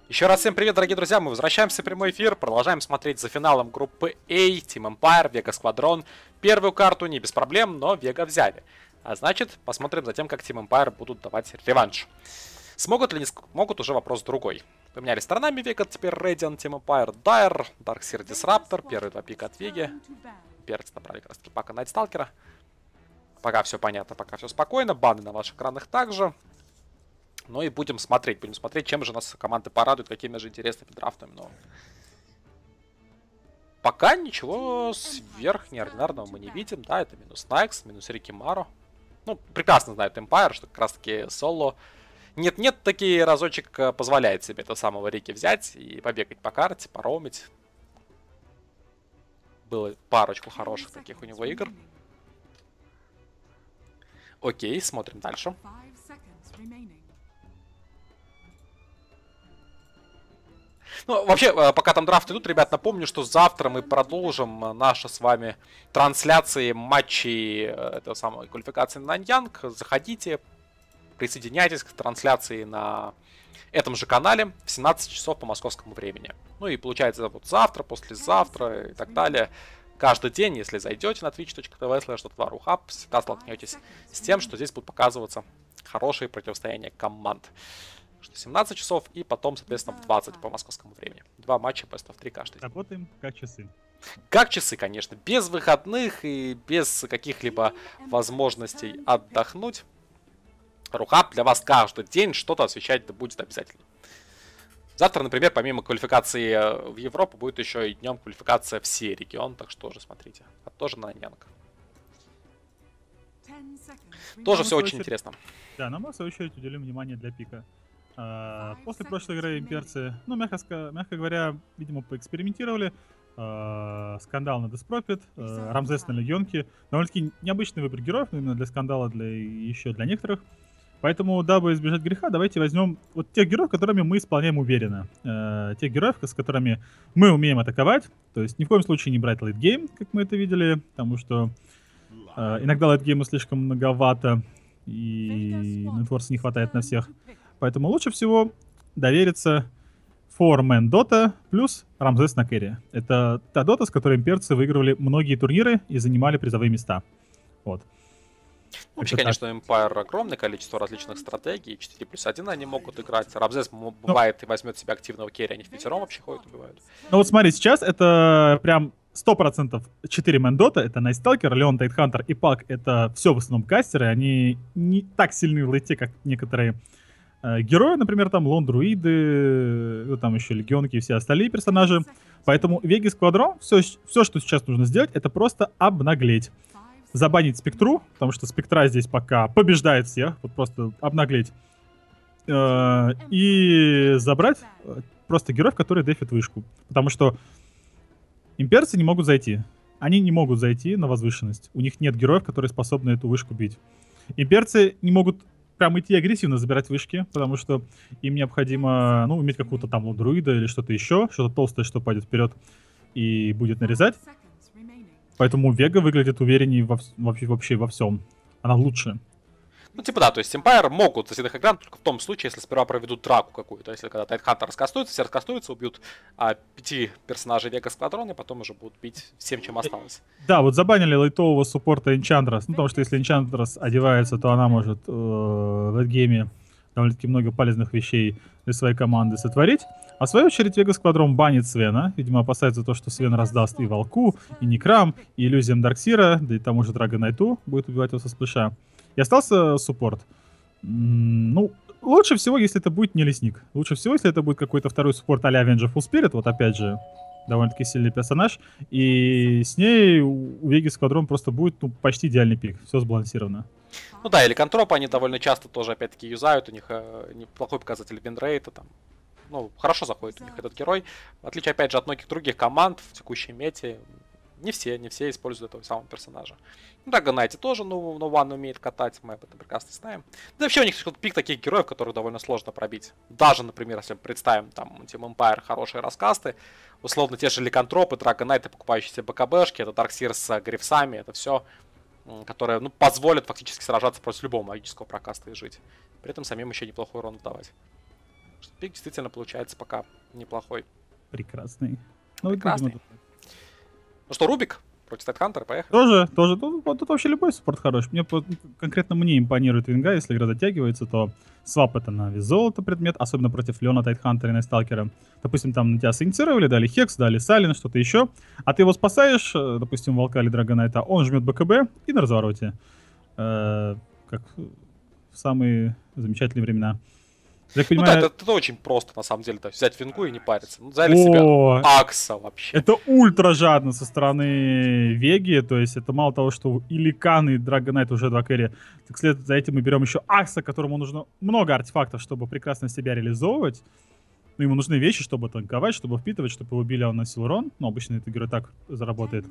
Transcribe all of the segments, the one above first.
Еще раз всем привет, дорогие друзья, мы возвращаемся в прямой эфир, продолжаем смотреть за финалом группы A, Team Empire, Vega Squadron. Первую карту не без проблем, но Vega взяли. А значит, посмотрим за тем, как Team Empire будут давать реванш. Смогут ли не смогут, уже вопрос другой. Поменяли сторонами Vega, теперь Radiant, Team Empire, Dire, Darkseer Disruptor, первые два пика от Vega. Перцы набрали как раз таки пака Найтсталкера. Пока все понятно, пока все спокойно, баны на ваших экранах также. Ну и будем смотреть, чем же нас команды порадуют, какими же интересными драфтами. Но пока ничего сверхнеординарного мы не видим. Да, это минус Найкс, минус Рикимаро. Ну, прекрасно знает Empire, что как раз таки соло. Нет-нет, таки разочек позволяет себе этого самого Рики взять и побегать по карте, поромить. Было парочку хороших таких у него игр. Окей, смотрим дальше. Ну, вообще, пока там драфты идут, ребят, напомню, что завтра мы продолжим наши с вами трансляции матчей этого самого квалификации на Наньянг. Заходите, присоединяйтесь к трансляции на этом же канале в 17 часов по московскому времени. Ну и получается вот завтра, послезавтра и так далее. Каждый день, если зайдете на twitch.tv/RuHub, всегда столкнетесь с тем, что здесь будут показываться хорошие противостояния команд. 17 часов и потом, соответственно, в 20 по московскому времени. Два матча best of 3 каждый день. Работаем как часы. Как часы, конечно. Без выходных и без каких-либо возможностей отдохнуть. RuHub для вас каждый день что-то освещать будет обязательно. Завтра, например, помимо квалификации в Европу, будет еще и днем квалификация в все регионы. Так что тоже смотрите. А тоже на Наньянг. Тоже все очень интересно. Да, но мы в свою очередь уделим внимание для пика. После прошлой игры имперцы, ну, мягко говоря, видимо, поэкспериментировали. Скандал на Деспропит, Рамзес на Легионке. Довольно-таки необычный выбор героев, именно для скандала, еще для некоторых. Поэтому, дабы избежать греха, давайте возьмем вот тех героев, которыми мы исполняем уверенно. Тех героев, с которыми мы умеем атаковать. То есть ни в коем случае не брать лейтгейм, как мы это видели, потому что иногда лейтгейма слишком многовато, и нетворса не хватает на всех. Поэтому лучше всего довериться 4-man Dota плюс Рамзес на керри. Это та дота, с которой имперцы выигрывали многие турниры и занимали призовые места. Вот. Вообще, конечно, Empire огромное количество различных стратегий. 4+1 они могут играть. Рамзес бывает и возьмет себе активного керри. Они в пятером вообще ходят, убивают. Ну вот смотри, сейчас это прям 100% 4-man Dota. Это Найтсталкер, Леон, Тайтхантер и Пак. Это все в основном кастеры. Они не так сильны в лейте, как некоторые герои, например, там лон-друиды, ну, там еще легионки и все остальные персонажи. Поэтому Vega Squadron, все, что сейчас нужно сделать, это просто обнаглеть. Забанить спектру, потому что спектра здесь пока побеждает всех. Вот просто обнаглеть. И забрать просто героев, которые дефят вышку. Потому что имперцы не могут зайти. Они не могут зайти на возвышенность. У них нет героев, которые способны эту вышку бить. Имперцы не могут прям идти агрессивно забирать вышки, потому что им необходимо, ну, иметь какого-то там друида или что-то еще, что-то толстое, что пойдет вперед и будет нарезать. Поэтому Vega выглядит увереннее вообще во всем. Она лучше. Ну, типа да, то есть Empire могут засидеть экран только в том случае, если сперва проведут драку какую-то. Если когда Тайтхантер раскастуется, все раскастуются, убьют 5 персонажей Vega Squadron, и потом уже будут бить всем, чем осталось. Да, вот забанили лайтового суппорта Enchantress. Ну, потому что если Enchantress одевается, то она может в лейтгейме довольно-таки много полезных вещей для своей команды сотворить. А в свою очередь Vega Squadron банит Свена. Видимо, опасается то, что Свен раздаст и Волку, и Некрам, и иллюзиям Дарксира, да и тому же Драгонайту будет убивать его со сплэша. И остался суппорт. Ну, лучше всего, если это будет не лесник. Лучше всего, если это будет какой-то второй суппорт а-ля Avenger Full Spirit. Вот опять же, довольно-таки сильный персонаж. И с ней у Vega Squadron просто будет почти идеальный пик. Все сбалансировано. Ну да, или контропы они довольно часто тоже опять-таки юзают. У них неплохой показатель винрейта там. Ну, хорошо заходит у них этот герой. В отличие, опять же, от многих других команд в текущей мете, не все используют этого самого персонажа. Ну, да, Ганайте тоже, ну, Ван умеет катать, мы об этом прекрасно знаем. Да вообще у них пик таких героев, которых довольно сложно пробить. Даже, например, если мы представим, там, Team Empire хорошие раскасты, условно, те же ликантропы, Драгонайты, покупающие себе БКБшки, это Дарксир с грифсами, это все, которое, ну, позволит фактически сражаться против любого магического прокаста и жить. При этом самим еще неплохой урон давать. Пик действительно получается пока неплохой. Прекрасный. Прекрасный. Ну что, Рубик против Тайтхантера, Тоже. поехали. Тут вообще любой суппорт хорош. Конкретно мне импонирует Винга, если игра затягивается, то свап это на вес золота предмет, особенно против Леона, Тайтхантера и Найсталкера. Допустим, там на тебя синициировали, дали Хекс, дали Салин, что-то еще, а ты его спасаешь, допустим, Волка или Драгонайта, он жмет БКБ и на развороте. Как в самые замечательные времена. Я понимаю... Ну да, это очень просто, на самом деле, взять Вингу и не париться. Ну, взяли себе Акса вообще. Это ультра жадно со стороны Веги, то есть это мало того, что и Ликан, и Драгонайт уже 2 кэри, так вслед за этим мы берем еще Акса, которому нужно много артефактов, чтобы прекрасно себя реализовывать. Ну, ему нужны вещи, чтобы танковать, чтобы впитывать, чтобы его убили, а он носил урон. Ну, обычно этот герой так заработает.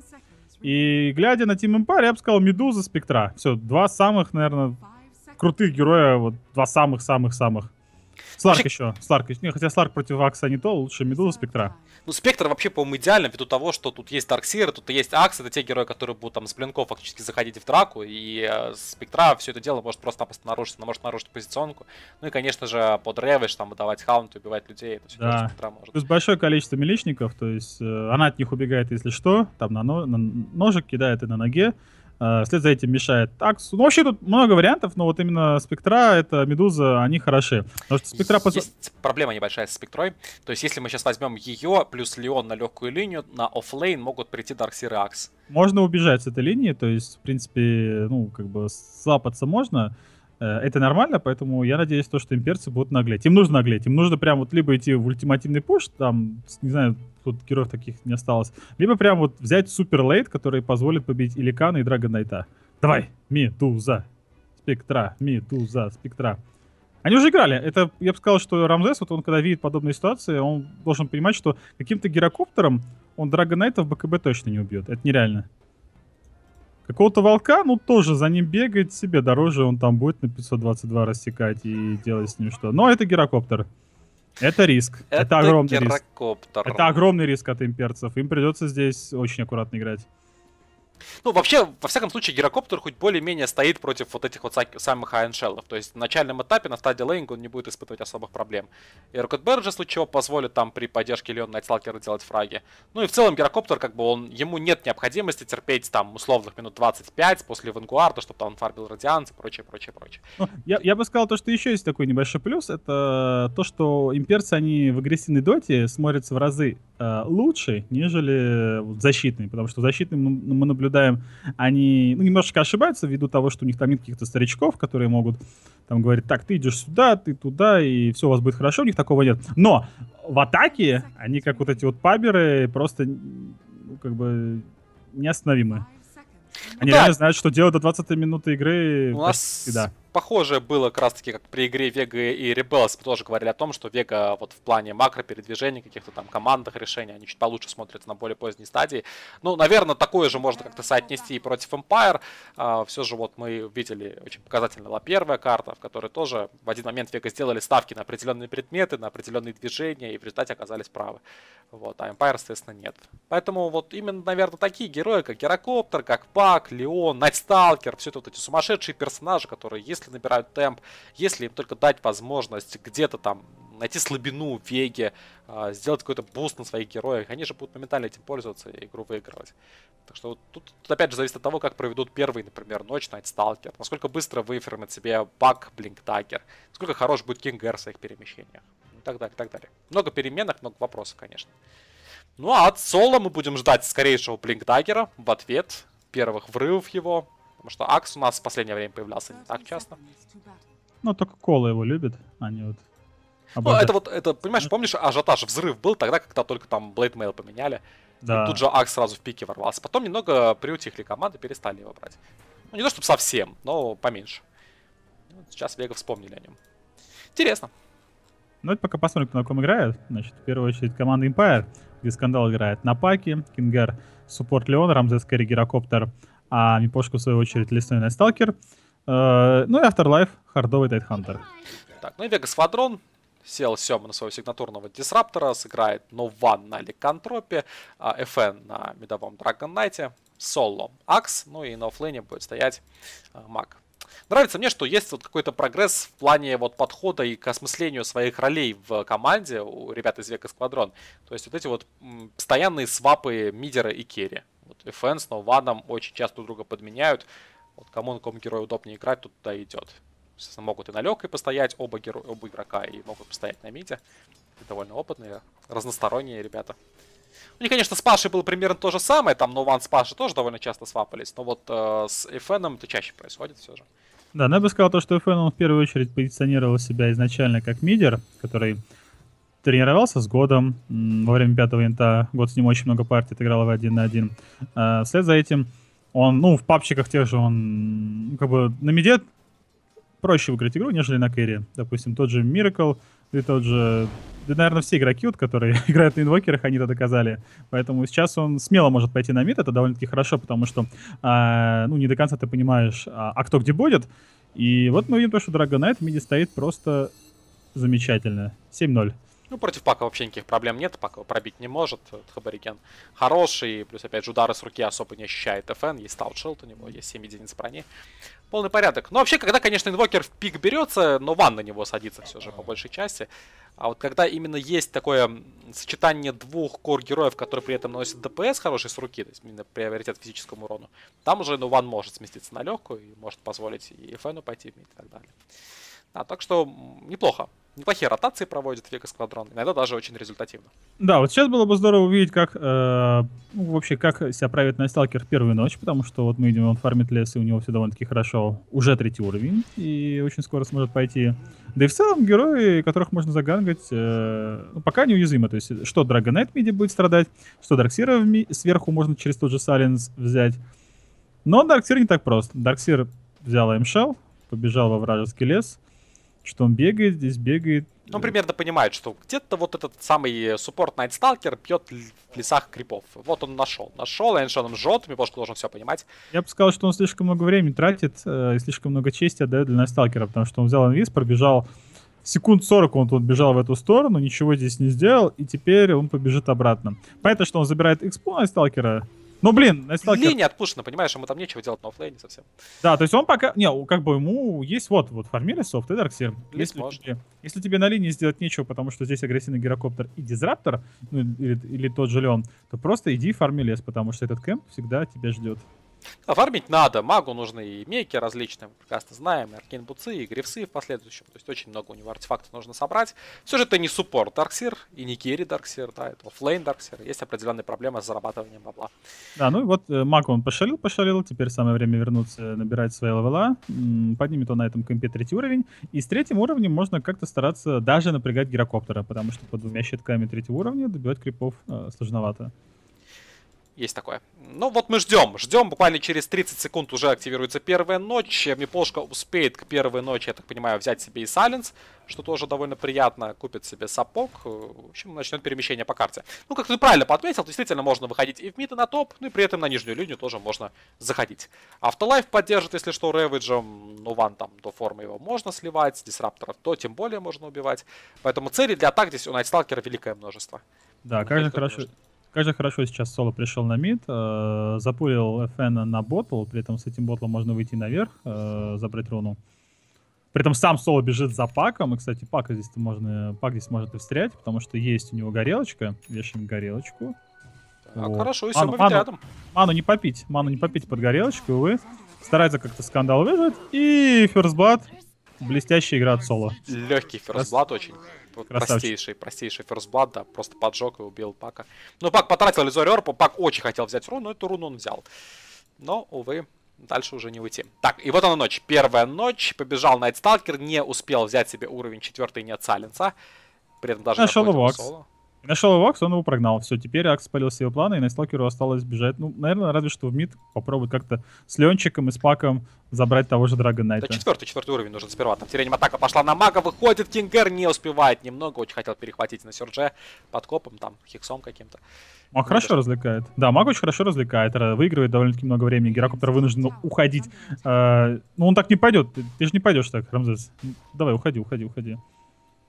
И глядя на Team Empire, я бы сказал Медуза, Спектра. Все, 2 самых, наверное, крутых героя, вот 2 самых-самых-самых. Сларк еще. Сларк. Не, хотя Сларк против Акса не то, лучше Медуза, Спектра. Ну, Спектр вообще, по-моему, идеально, ввиду того, что тут есть Дарксир, тут есть Акс, это те герои, которые будут там с блинков фактически заходить в драку, и Спектра все это дело может просто-напросто нарушить, она может нарушить позиционку. Ну и, конечно же, под ревиш, там, выдавать хаунт, убивать людей, это все да. Спектра может. Плюс большое количество миличников, то есть она от них убегает, если что, там на ножик кидает и на ноге. Вслед за этим мешает Аксу. Ну, вообще тут много вариантов, но вот именно Спектра, это Медуза, они хороши. Потому что Спектра... Есть проблема небольшая с Спектрой. То есть, если мы сейчас возьмем ее, плюс Леон на легкую линию, на оффлейн могут прийти Дарксир и Акс. Можно убежать с этой линии, то есть, в принципе, ну, как бы слапаться можно. Это нормально, поэтому я надеюсь, то, что имперцы будут наглеть. Им нужно наглеть. Им нужно прям вот либо идти в ультимативный пуш, там, не знаю, тут героев таких не осталось, либо прям вот взять супер лейт, который позволит победить и Ликана, и Драгонайта. Давай, Медуза, Спектра, Медуза, Спектра. Они уже играли. Это, я бы сказал, что Рамзес, вот он когда видит подобные ситуации, он должен понимать, что каким-то гирокоптером он Драгонайта в БКБ точно не убьет. Это нереально. Какого-то волка, ну, тоже за ним бегать себе дороже, он там будет на 522 рассекать и делать с ним что. Но это гирокоптер. Это риск. Это огромный риск. Это огромный риск от имперцев. Им придется здесь очень аккуратно играть. Ну, вообще, во всяком случае, гирокоптер хоть более-менее стоит против вот этих вот самых айншеллов. То есть на начальном этапе, на стадии лейнинга он не будет испытывать особых проблем. И Рокетберг же, в случае чего, позволит там при поддержке Леона Найтсталкера делать фраги. Ну и в целом гирокоптер, как бы, ему нет необходимости терпеть там условных минут 25 после Вангуарда, чтобы там он фарбил Радианс и прочее. Ну, я бы сказал, то, что еще есть такой небольшой плюс, это то, что имперцы, они в агрессивной доте смотрятся в разы лучше, нежели защитные, потому что защитные мы наблюдаем, они немножечко ошибаются ввиду того, что у них там нет каких-то старичков, которые могут там говорить, так, ты идешь сюда, ты туда, и все у вас будет хорошо, у них такого нет. Но в атаке они, как вот эти вот паберы, просто как бы неостановимы. Они реально знают, что делать до 20-й минуты игры. У нас всегда похожее было как раз таки, как при игре Вега и Rebels. Мы тоже говорили о том, что Вега вот в плане макропередвижений, каких-то там командных решений, они чуть получше смотрятся на более поздней стадии. Ну, наверное, такое же можно как-то соотнести и против Empire. Все же вот мы видели, очень показательно была первая карта, в которой тоже в один момент Вега сделали ставки на определенные предметы, на определенные движения, и в результате оказались правы. Вот, а Empire, соответственно, нет. Поэтому вот именно, наверное, такие герои, как Гирокоптер, как Пак, Леон, Найтсталкер, все это вот эти сумасшедшие персонажи, которые, если набирают темп, если им только дать возможность где-то там найти слабину в Веге, сделать какой-то буст на своих героях, они же будут моментально этим пользоваться и игру выигрывать. Так что вот тут опять же зависит от того, как проведут первый, например, ночь Найтсталкер, насколько быстро выфермит себе Пак, Блинк-Даггер, насколько хорош будет Кингер в своих перемещениях. И так далее, так далее. Много переменных, много вопросов, конечно. Ну а от Соло мы будем ждать скорейшего Блинк-Даггера в ответ, первых врывов его. Потому что Акс у нас в последнее время появлялся не так часто. Ну, только Кола его любит, а не вот... Ну, это вот, понимаешь, помнишь, ажиотаж, взрыв был тогда, когда только там Blade Mail поменяли. Да. И тут же Акс сразу в пике ворвался. Потом немного приутихли команды, перестали его брать. Ну, не то чтобы совсем, но поменьше. Вот сейчас Вега вспомнили о нем. Интересно. Ну, это пока посмотрим, кто на ком играет. Значит, в первую очередь команда Empire, где Скандал играет на Паке, Кингер, суппорт Леон, Рамзес Кэрри, Гирокоптер, а Мипошку, в свою очередь, Лесной Найтсталкер. Ну и Afterlife, хардовый Тайтхантер. Так, ну и Вега Сквадрон. Сел Сёма на своего сигнатурного дисраптора, сыграет No-1 на Ликантропе, FN на медовом Драгонайте, Соло Акс, ну и на оффлейне будет стоять Маг. Нравится мне, что есть вот какой-то прогресс в плане вот подхода и к осмыслению своих ролей в команде у ребят из Века Сквадрон. То есть вот эти вот постоянные свапы мидера и керри. Вот FN с Нованом очень часто друг друга подменяют. Вот кому на каком герою удобнее играть, тут туда идет. Естественно, могут и на легкой постоять оба игрока, и могут постоять на миде. И довольно опытные, разносторонние ребята. У них, конечно, с Пашей было примерно то же самое. Там Нован с Пашей тоже довольно часто свапались. Но вот с FN это чаще происходит все же. Да, но я бы сказал то, что FN он в первую очередь позиционировал себя изначально как мидер, который тренировался с Годом. Во время 5-го инта Год с ним очень много партий отыграл в 1 на 1. Вслед за этим он, в папчиках тех же он, как бы на миде проще выиграть игру, нежели на кэрри. Допустим, тот же Miracle и тот же... Да, наверное, все игроки, которые играют на инвокерах, они это доказали. Поэтому сейчас он смело может пойти на мид. Это довольно-таки хорошо, потому что, не до конца ты понимаешь, кто где будет. И вот мы видим то, что Dragon Knight в миде стоит просто замечательно. 7-0. Ну, против Пака вообще никаких проблем нет. Пак его пробить не может. Хабарикен хороший. Плюс, опять же, удары с руки особо не ощущает FN. Есть таутшилд у него, есть 7 единиц брони. Полный порядок. Но вообще, когда, конечно, инвокер в пик берется, но ван на него садится все же по большей части. А вот когда именно есть такое сочетание двух кор-героев, которые при этом наносят ДПС хороший с руки, то есть именно приоритет физическому урону, там уже ван может сместиться на легкую и может позволить и FN пойти в мид и так далее. Да, так что неплохо. Неплохие ротации проводит Века Сквадрон. Иногда даже очень результативно. Да, вот сейчас было бы здорово увидеть, как вообще как себя проявит Найсталкер первую ночь, потому что вот мы видим, он фармит лес, и у него все довольно-таки хорошо. Уже 3-й уровень, и очень скоро сможет пойти. Да и в целом герои, которых можно загангать, пока неуязвимы. То есть что Dragon Knight в миде будет страдать, что Дарксира сверху можно через тот же Silence взять. Но Дарксир не так прост. Дарксир взял Aimshell, побежал во вражеский лес. Что он бегает, здесь бегает. Он примерно понимает, что где-то вот этот самый суппорт Найтсталкер пьет в лесах крипов. Вот он нашел. Эйншоном жжет, Мипошка должен все понимать. Я бы сказал, что он слишком много времени тратит и слишком много чести отдает для Найтсталкера, потому что он взял инвиз, пробежал секунд 40, он тут бежал в эту сторону, ничего здесь не сделал, и теперь он побежит обратно. Понятно, что он забирает экспу Найтсталкера. Ну, блин, Найсталкер... Линия отпущена, понимаешь, ему там нечего делать на оффлейне совсем. Да, то есть он пока... как бы ему есть вот фармили софт и Дарксир. Если тебе на линии сделать нечего, потому что здесь агрессивный гирокоптер и дизраптор, или тот же Леон, то просто иди фарми лес, потому что этот кэмп всегда тебя ждет. А фармить надо, магу нужны и мейки различные, мы прекрасно знаем, и аркейн-буцы, и грифсы в последующем, то есть очень много у него артефактов нужно собрать. Все же это не суппорт Дарксир, и не керри Дарксир, да, это оффлейн Дарксир, есть определенные проблемы с зарабатыванием бабла. Да, ну и вот магу он пошалил, теперь самое время вернуться, набирать свои левела, поднимет он на этом кемпе 3-й уровень, и с 3-м уровнем можно как-то стараться даже напрягать гирокоптера, потому что под 2 щитками 3-го уровня добивать крипов сложновато. Есть такое. Ну вот мы ждем, буквально через 30 секунд уже активируется первая ночь. Мипошка успеет к первой ночи, я так понимаю, взять себе и Сайленс, что тоже довольно приятно, купит себе сапог, в общем, начнет перемещение по карте. Ну, как ты правильно подметил, действительно можно выходить и в мид, и на топ, ну и при этом на нижнюю линию тоже можно заходить. Автолайф поддержит, если что, Рэвиджем, ван там до формы его можно сливать, с дисрапторов то тем более можно убивать. Поэтому целей для атак здесь у Найтсталкера великое множество. Да, как же хорошо сейчас Соло пришел на мид, запулил FN на ботл, при этом с этим ботлом можно выйти наверх, забрать руну. При этом сам Соло бежит за Паком, и, кстати, Пак здесь может и встрять, потому что есть у него горелочка, вешаем горелочку. Так, вот. Хорошо, и все, мы рядом. Ману не попить под горелочку, увы. Старается как-то скандал выжить, и ферстблад, блестящая игра от Соло. Легкий ферстблад очень. Простейший ферстблад, да, просто поджег и убил Пака. Ну, Пак потратил Лизори Орпу, Пак очень хотел взять руну, эту руну он взял. Но, увы, дальше уже не уйти. Так, и вот она ночь. Первая ночь, побежал Найтсталкер, не успел взять себе уровень 4-й, нет Сайленса. При этом даже нашел его Соло. Нашел его Акс, он его прогнал. Все, теперь Акс спалил все его планы, и Найсталкеру осталось бежать. Ну, наверное, разве что в мид попробовать как-то с Ленчиком и с Паком забрать того же Dragon Knight. Да, 4-й уровень нужен сперва. Там тирением атака пошла на мага, выходит Кингер, не успевает немного. Очень хотел перехватить на Сюрже под копом, там, хиксом каким-то. Маг хорошо развлекает. Да, Маг очень хорошо развлекает, выигрывает довольно-таки много времени. Гирокоптер вынужден уходить. Ну, он так не пойдет. Ты же не пойдешь так, Рамзес. Давай, уходи.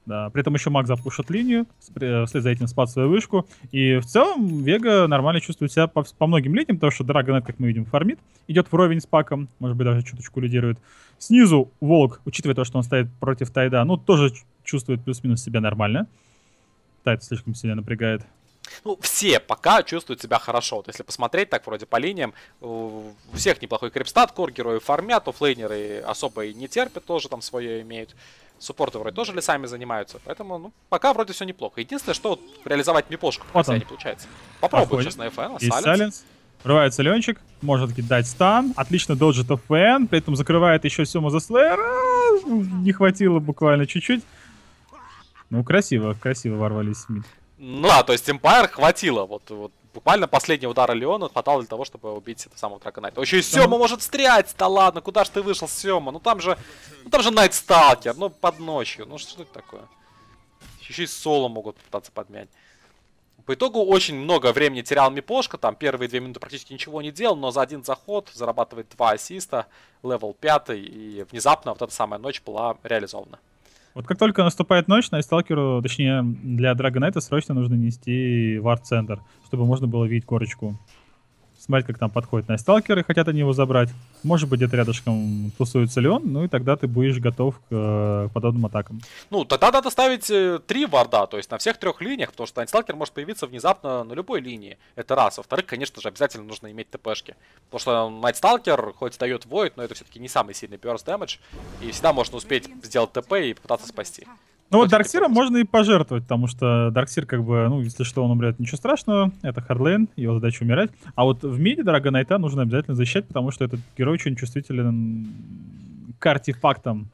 Да, при этом еще маг запушит линию, вслед за этим спад свою вышку. И в целом Вега нормально чувствует себя по многим линиям, потому что Драгонет, как мы видим, фармит. Идет вровень с паком, может быть, даже чуточку лидирует. Снизу Волк, учитывая то, что он стоит против Тайда, ну, тоже чувствует плюс-минус себя нормально. Тайд слишком сильно напрягает. Ну, все пока чувствуют себя хорошо. Вот если посмотреть так вроде по линиям, у всех неплохой крипстат, кор герои фармят, оффлейнеры особо и не терпят, тоже там свое имеют. Суппорты вроде тоже лесами занимаются, поэтому, ну, пока вроде все неплохо. Единственное, что вот реализовать мипошку вот не получается. Попробуй сейчас на FN, Сайленс. Врывается Ленчик, может кидать стан, отлично доджит FN, при этом закрывает еще Сёма за Слэйр. Не хватило буквально чуть-чуть. Ну, красиво ворвались в мид. Ну да, то есть Empire хватило, вот буквально последний удар Леона хватало для того, чтобы убить этого самого Драгонайта. Еще и Сёма может стрять, да ладно, куда ж ты вышел, Сёма? Ну там же Найтсталкер, ну под ночью, ну что это такое? Еще и соло могут пытаться подмять. По итогу очень много времени терял Мипошка, там первые 2 минуты практически ничего не делал, но за один заход зарабатывает 2 ассиста, левел 5, и внезапно вот эта самая ночь была реализована. Вот как только наступает ночь, Найтсталкеру, точнее для Драгонайта срочно нужно нести вард-центр, чтобы можно было видеть корочку. Смотреть, как там подходят Найтсталкеры, хотят они его забрать. Может быть, где-то рядышком тусуется ли он, ну и тогда ты будешь готов к подобным атакам. Ну, тогда надо ставить 3 варда, то есть на всех 3 линиях, потому что Найтсталкер может появиться внезапно на любой линии. Это раз. Во-вторых, конечно же, обязательно нужно иметь ТПшки. Потому что Найтсталкер хоть дает Void, но это все-таки не самый сильный burst damage. И всегда можно успеть сделать ТП и попытаться спасти. Ну вот Дарксиром можно и пожертвовать, потому что Дарксир, как бы, ну, если что, он умрет, ничего страшного, это хардлейн, его задача умирать. А вот в миде Драгонайта нужно обязательно защищать, потому что этот герой очень чувствителен к артефактам,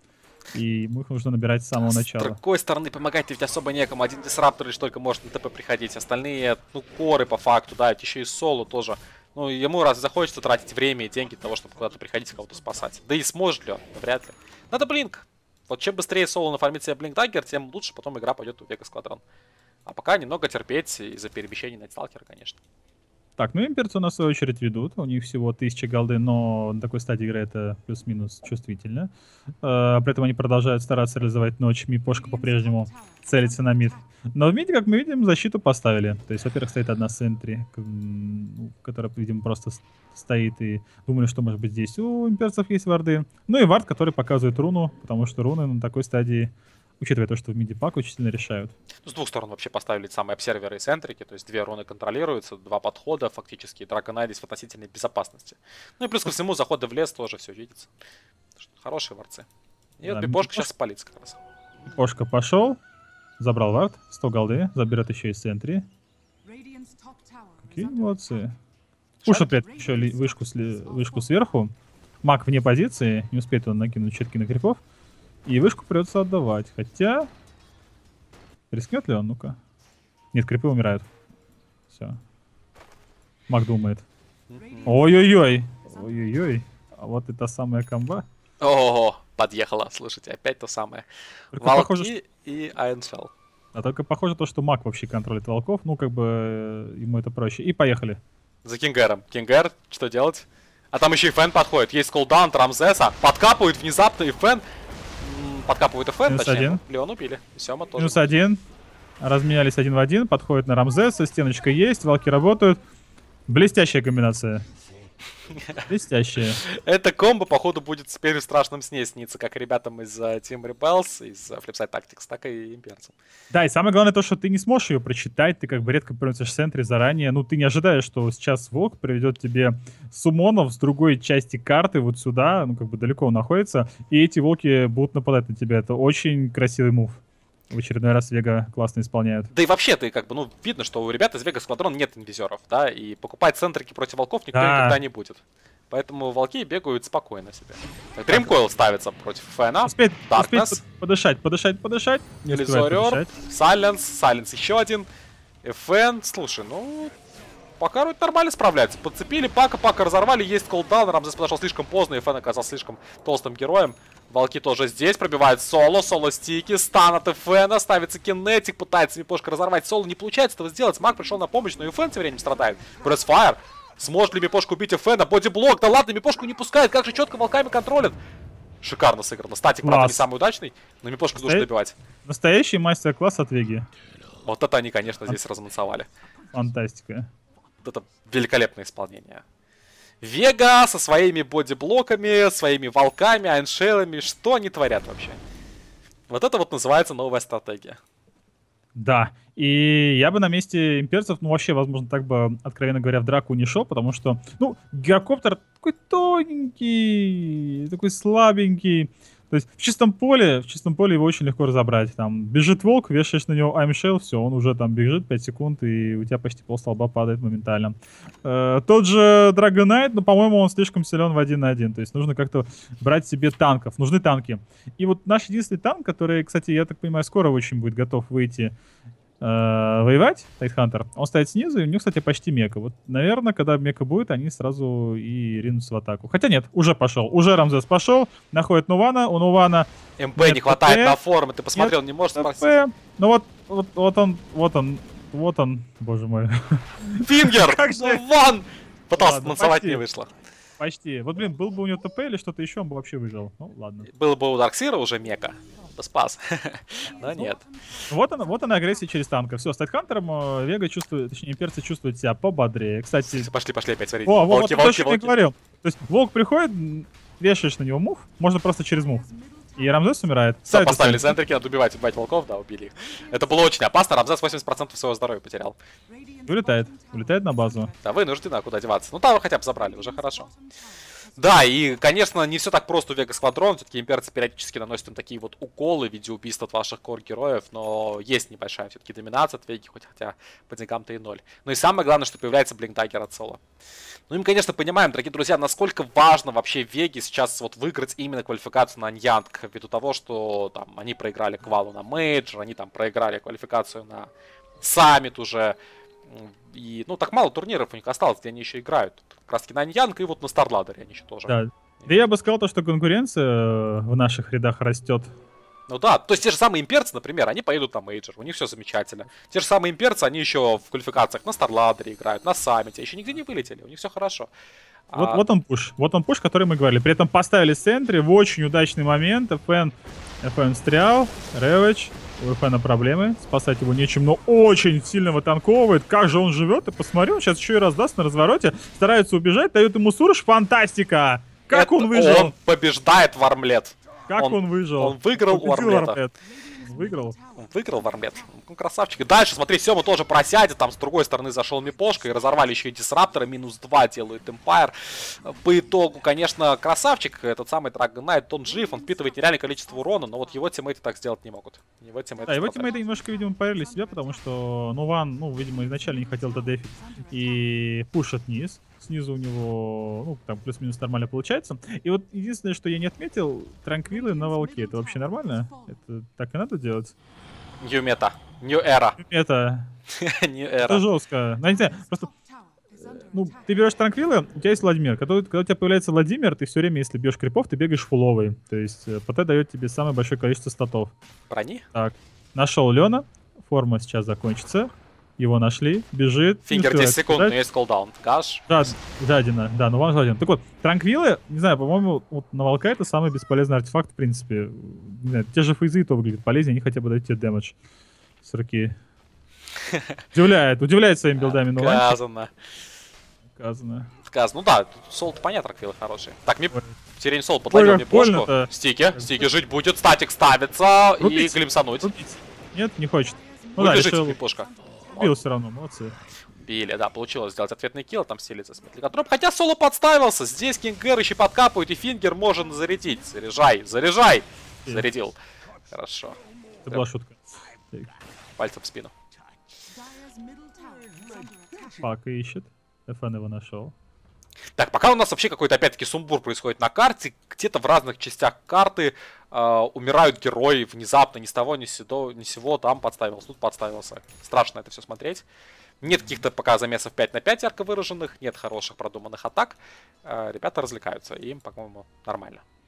и ему их нужно набирать с самого начала. С другой стороны, помогать ведь особо некому, один дисраптор лишь только может на ТП приходить, остальные, ну, коры по факту, да, еще и соло тоже. Ну, ему раз захочется тратить время и деньги для того, чтобы куда-то приходить, кого-то спасать. Да и сможет ли он? Вряд ли. Надо блинк. Вот чем быстрее соло нафармит себе Блинк Даггер, тем лучше потом игра пойдет у Вега Сквадрон. А пока немного терпеть из-за перемещений Найтсталкера, конечно. Так, ну имперцы у нас в свою очередь ведут. У них всего 1000 голды, но на такой стадии игры это плюс-минус чувствительно. При этом они продолжают стараться реализовать ночь. Мипошка по-прежнему целится на мид. Но в миде, как мы видим, защиту поставили. То есть, во-первых, стоит одна сентри, которая, видимо, просто стоит и думали, что, может быть, здесь у имперцев есть варды. Ну и вард, который показывает руну, потому что руны на такой стадии, учитывая то, что в миде пак очень сильно решают. С двух сторон вообще поставили самые обсерверы и центрики, то есть 2 руны контролируются, 2 подхода фактически, и Драгонайт здесь в относительной безопасности. Ну и плюс ко всему заходы в лес тоже все видится. Хорошие варцы. И да, вот Мипошка сейчас спалится как раз. Мипошка пошел, забрал вард, 100 голды, заберет еще и центри. Какие молодцы. Пушит при этом еще вышку сверху. Маг вне позиции, не успеет он накинуть четки на крипов. И вышку придется отдавать. Хотя... Рискнет ли он? Ну-ка. Нет, крипы умирают. Все. Маг думает. Ой-ой-ой. Ой-ой-ой. А вот это самая комба. Ого, подъехала. Слушайте, опять то самое. Только Волки похоже, и Айншелл. А только похоже то, что маг вообще контролит волков. Ну, как бы ему это проще. И поехали. За Кингером. Кингер, что делать? А там еще и Фэн подходит. Есть колдаун Рамзеса. Подкапывает внезапно и Фэн. Подкапывает и Фэн, точнее. Леон убили. Сёма тоже. -1. Разменялись 1 в 1. Подходит на Рамзеса. Стеночка есть. Волки работают. Блестящая комбинация. Блестящая. Эта комбо, походу, будет теперь в страшном сне сниться, как ребятам из Team Rebels, из Flipside Tactics, так и имперцам. Да, и самое главное то, что ты не сможешь ее прочитать, ты как бы редко приносишь в центре заранее. Ну, ты не ожидаешь, что сейчас волк приведет тебе сумонов с другой части карты вот сюда, ну, как бы далеко он находится, и эти волки будут нападать на тебя. Это очень красивый мув. В очередной раз Вега классно исполняют. Да и вообще, ты как бы, ну, видно, что у ребят из Вега Сквадрон нет инвизеров, да, и покупать центрики против волков никто никогда не будет. Поэтому волки бегают спокойно себе. Дримкойл ставится против Фэна. Успеть подышать. Иллюзорер, Сайленс еще один. Фэн, слушай, ну... Пока вроде нормально справляется. Подцепили Пака разорвали, есть колдаун. Рамзес подошел слишком поздно, и Фэн оказался слишком толстым героем. Волки тоже здесь, пробивают соло стики, стан от Фэна, ставится кинетик, пытается Мипошка разорвать соло, не получается этого сделать. Маг пришел на помощь, но и Фэн тем временем страдает. Бресфайр. Сможет ли Мипошка убить Фэна? Бодиблок, да ладно, Мипошку не пускает, как же четко волками контролит. Шикарно сыграно. Статик, правда, не самый удачный, но Мипошка нужно добивать. Настоящий мастер-класс от Веги. Вот это они, конечно, здесь размансовали. Фантастика. Вот это великолепное исполнение. Вега со своими бодиблоками, своими волками, айншелами. Что они творят вообще? Вот это вот называется новая стратегия. Да, и я бы на месте имперцев, ну вообще, возможно, так бы, откровенно говоря, в драку не шел, потому что, ну, гирокоптер такой тоненький, такой слабенький. То есть в чистом поле его очень легко разобрать. Там бежит волк, вешаешь на него аймшел, все, он уже там бежит 5 секунд, и у тебя почти полстолба падает моментально. Тот же Драгонайт, но, по-моему, он слишком силен в 1 на 1. То есть нужно как-то брать себе танков. Нужны танки. И вот наш единственный танк, который, кстати, я так понимаю, скоро очень будет готов выйти воевать, Тайтхантер, он стоит снизу, и у него, кстати, почти мека. Вот, наверное, когда мека будет, они сразу и ринутся в атаку. Хотя нет, уже пошел. Уже Рамзес пошел, находит Нувана, у Нувана... МП не хватает на формы, ты посмотрел, нет, не можешь спасти. Ну вот он, боже мой. Фингер! Ван! Пытался танцевать, не вышло. Почти. Вот, блин, был бы у него ТП или что-то еще, он бы вообще выжил. Ну, ладно. Был бы у Дарксира уже мека. Спас. Но нет. Вот она агрессия через танков. Все, с Тайтхантером Вега чувствует, точнее, имперцы чувствуют себя пободрее. Кстати... Пошли опять, смотрите. Волки. Я говорил. То есть волк приходит, вешаешь на него мув, можно просто через мув. И Рамзес умирает. Поставили центрики, надо убивать волков, да, убили их. Это было очень опасно, Рамзес 80% своего здоровья потерял. Улетает на базу. Да, вынуждены, куда деваться. Ну там хотя бы забрали, уже хорошо. Да, и, конечно, не все так просто у Вега Сквадрон. Все-таки имперцы периодически наносят им такие вот уколы в виде убийства от ваших кор-героев. Но есть небольшая все-таки доминация от Веги, хотя по деньгам-то и 0. Ну и самое главное, что появляется Блинктагер от Соло. Ну и мы, конечно, понимаем, дорогие друзья, насколько важно вообще Веге сейчас вот выиграть именно квалификацию на Ньянг. Ввиду того, что там они проиграли квалу на мейджор, они там проиграли квалификацию на Саммит уже. И, ну, так мало турниров у них осталось, где они еще играют. Как раз таки на Ньянг и вот на Старладере они еще тоже. Да. Да я бы сказал то, что конкуренция в наших рядах растет. Ну да, то есть те же самые имперцы, например, они поедут на мейджор, у них все замечательно. Те же самые имперцы, они еще в квалификациях на Старладере играют, на Саммите, еще нигде не вылетели, у них все хорошо. Вот он пуш, который мы говорили. При этом поставили в центре в очень удачный момент. FN стрял, Рэвидж. У FN проблемы, спасать его нечем, но очень сильно вытанковывает. Как же он живет, ты посмотри, он сейчас еще и раздаст на развороте. Старается убежать, дает ему сурж, фантастика! Как он выжил? Он побеждает Вармлет. Как он выжил? Он выиграл Вармлета. Выиграл? Он выиграл Вармлет. Ну, красавчик. И дальше, смотри, Сёма тоже просядет. Там с другой стороны зашел Мипошка. И разорвали еще и Дисраптора. -2 делают Эмпайр. По итогу, конечно, красавчик. Этот самый Драгонайт, он жив. Он впитывает нереальное количество урона. Но вот его тиммейты так сделать не могут. Его тиммейты немножко, видимо, парили себя. Потому что Нуван, видимо, изначально не хотел додефить. И пушат вниз. Снизу у него, там плюс-минус нормально получается. И вот единственное, что я не отметил, транквилы на волке. Это вообще нормально? Это так и надо делать? New meta. New era. New era. Это жестко. Ну, не знаю, просто... ты берешь транквилы, у тебя есть Владимир. Когда у тебя появляется Владимир, ты все время, если бьешь крипов, ты бегаешь фуловый. То есть ПТ дает тебе самое большое количество статов. Брони? Так, нашел Лена. Форма сейчас закончится. Его нашли, бежит. Фингер 10 секунд, но есть колдаун. Гаш. Жадина, да, но вам жадина. Так вот, транквилы, не знаю, по-моему, вот на волка это самый бесполезный артефакт, в принципе. Не знаю, те же фейзы и то выглядят полезнее, они хотя бы дают тебе дэмэдж с руки. Удивляет своими билдами, но Сказано. Ну да, Сол-то понятно, транквилы хорошие. Так, Тирень Сол подловил Мипошку. Стики, жить будет, статик ставится и глимсануть. Нет, не хочет. Ну да, решил Мипошка. Убил все равно, молодцы. Били, да, получилось сделать ответный килл, там стелится Сметликотроп. Хотя Соло подставился, здесь Кингер еще подкапывает, и Фингер может зарядить. Заряжай! Зарядил. Хорошо. Это была шутка. Пальцем в спину. Пака ищет. FN его нашел. Так, пока у нас вообще какой-то опять-таки сумбур происходит на карте, где-то в разных частях карты умирают герои внезапно, ни с того, ни с сего, там подставился, тут подставился. Страшно это все смотреть. Нет каких-то пока замесов 5 на 5 ярко выраженных, нет хороших продуманных атак. Ребята развлекаются, и им, по-моему, нормально.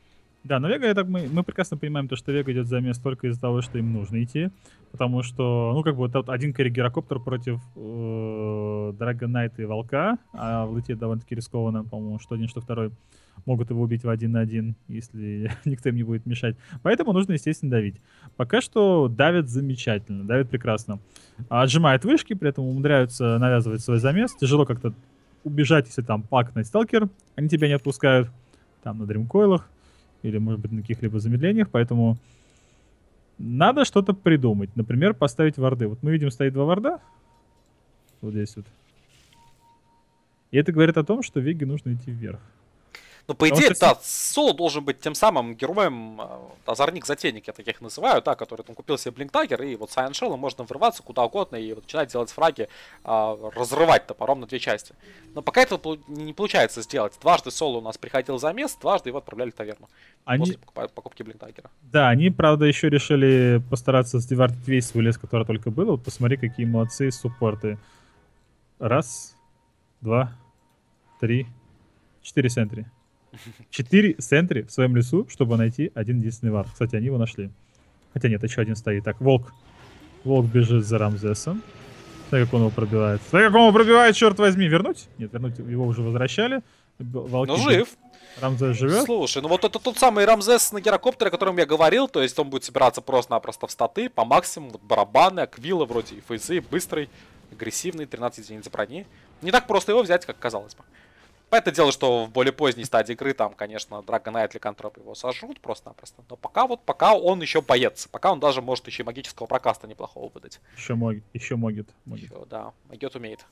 Да, но Вега, мы прекрасно понимаем, то, что Вега идет за место только из-за того, что им нужно идти. Потому что, ну, как бы, вот один гирокоптер против Драга Найта и Волка, а в лете довольно-таки рискованно, по-моему, что один, что второй могут его убить в 1 на 1, если никто им не будет мешать. Поэтому нужно, естественно, давить. Пока что давят замечательно, давят прекрасно. Отжимают вышки, при этом умудряются навязывать свой замес. Тяжело как-то убежать, если там пак на сталкер, они тебя не отпускают, там на дримкоилах, или, может быть, на каких-либо замедлениях, поэтому надо что-то придумать. Например, поставить варды. Вот мы видим, стоит 2 варда, вот здесь вот. И это говорит о том, что Веге нужно идти вверх. Ну, по идее, да, Соло должен быть тем самым героем, озорник-затейник, я таких называю, да, который там купил себе блинктагер, и вот с Iron Shell можно врываться куда угодно и вот начинать делать фраги, разрывать топором на 2 части. Но пока это не получается сделать. Дважды Соло у нас приходил за мест, дважды его отправляли в таверну. После покупки блинктагера. Да, они, правда, еще решили постараться сдевартить весь свой лес, который только был. Вот посмотри, какие молодцы суппорты. 1, 2, 3, 4 сентри. 4 сентри в своем лесу, чтобы найти один единственный вард. Кстати, они его нашли. Хотя нет, еще один стоит. Так, Волк. Волк бежит за Рамзесом. Смотри, как он его пробивает. Смотри, как он его пробивает, черт возьми. Вернуть? Нет, вернуть его уже возвращали. Волки но жив. Рамзес живет. Слушай, ну вот это тот самый Рамзес на гирокоптере, о котором я говорил. То есть он будет собираться просто-напросто в статы по максимуму. Вот барабаны, аквилы вроде и фейзы. Быстрый, агрессивный, 13 единиц брони. Не так просто его взять, как казалось бы. Понятное дело, что в более поздней стадии игры там, конечно, Драгонайт или Ликантроп его сожрут просто-напросто. Но пока он еще боец. Пока он даже может еще и магического прокаста неплохого выдать. Еще могет. Да, могет умеет.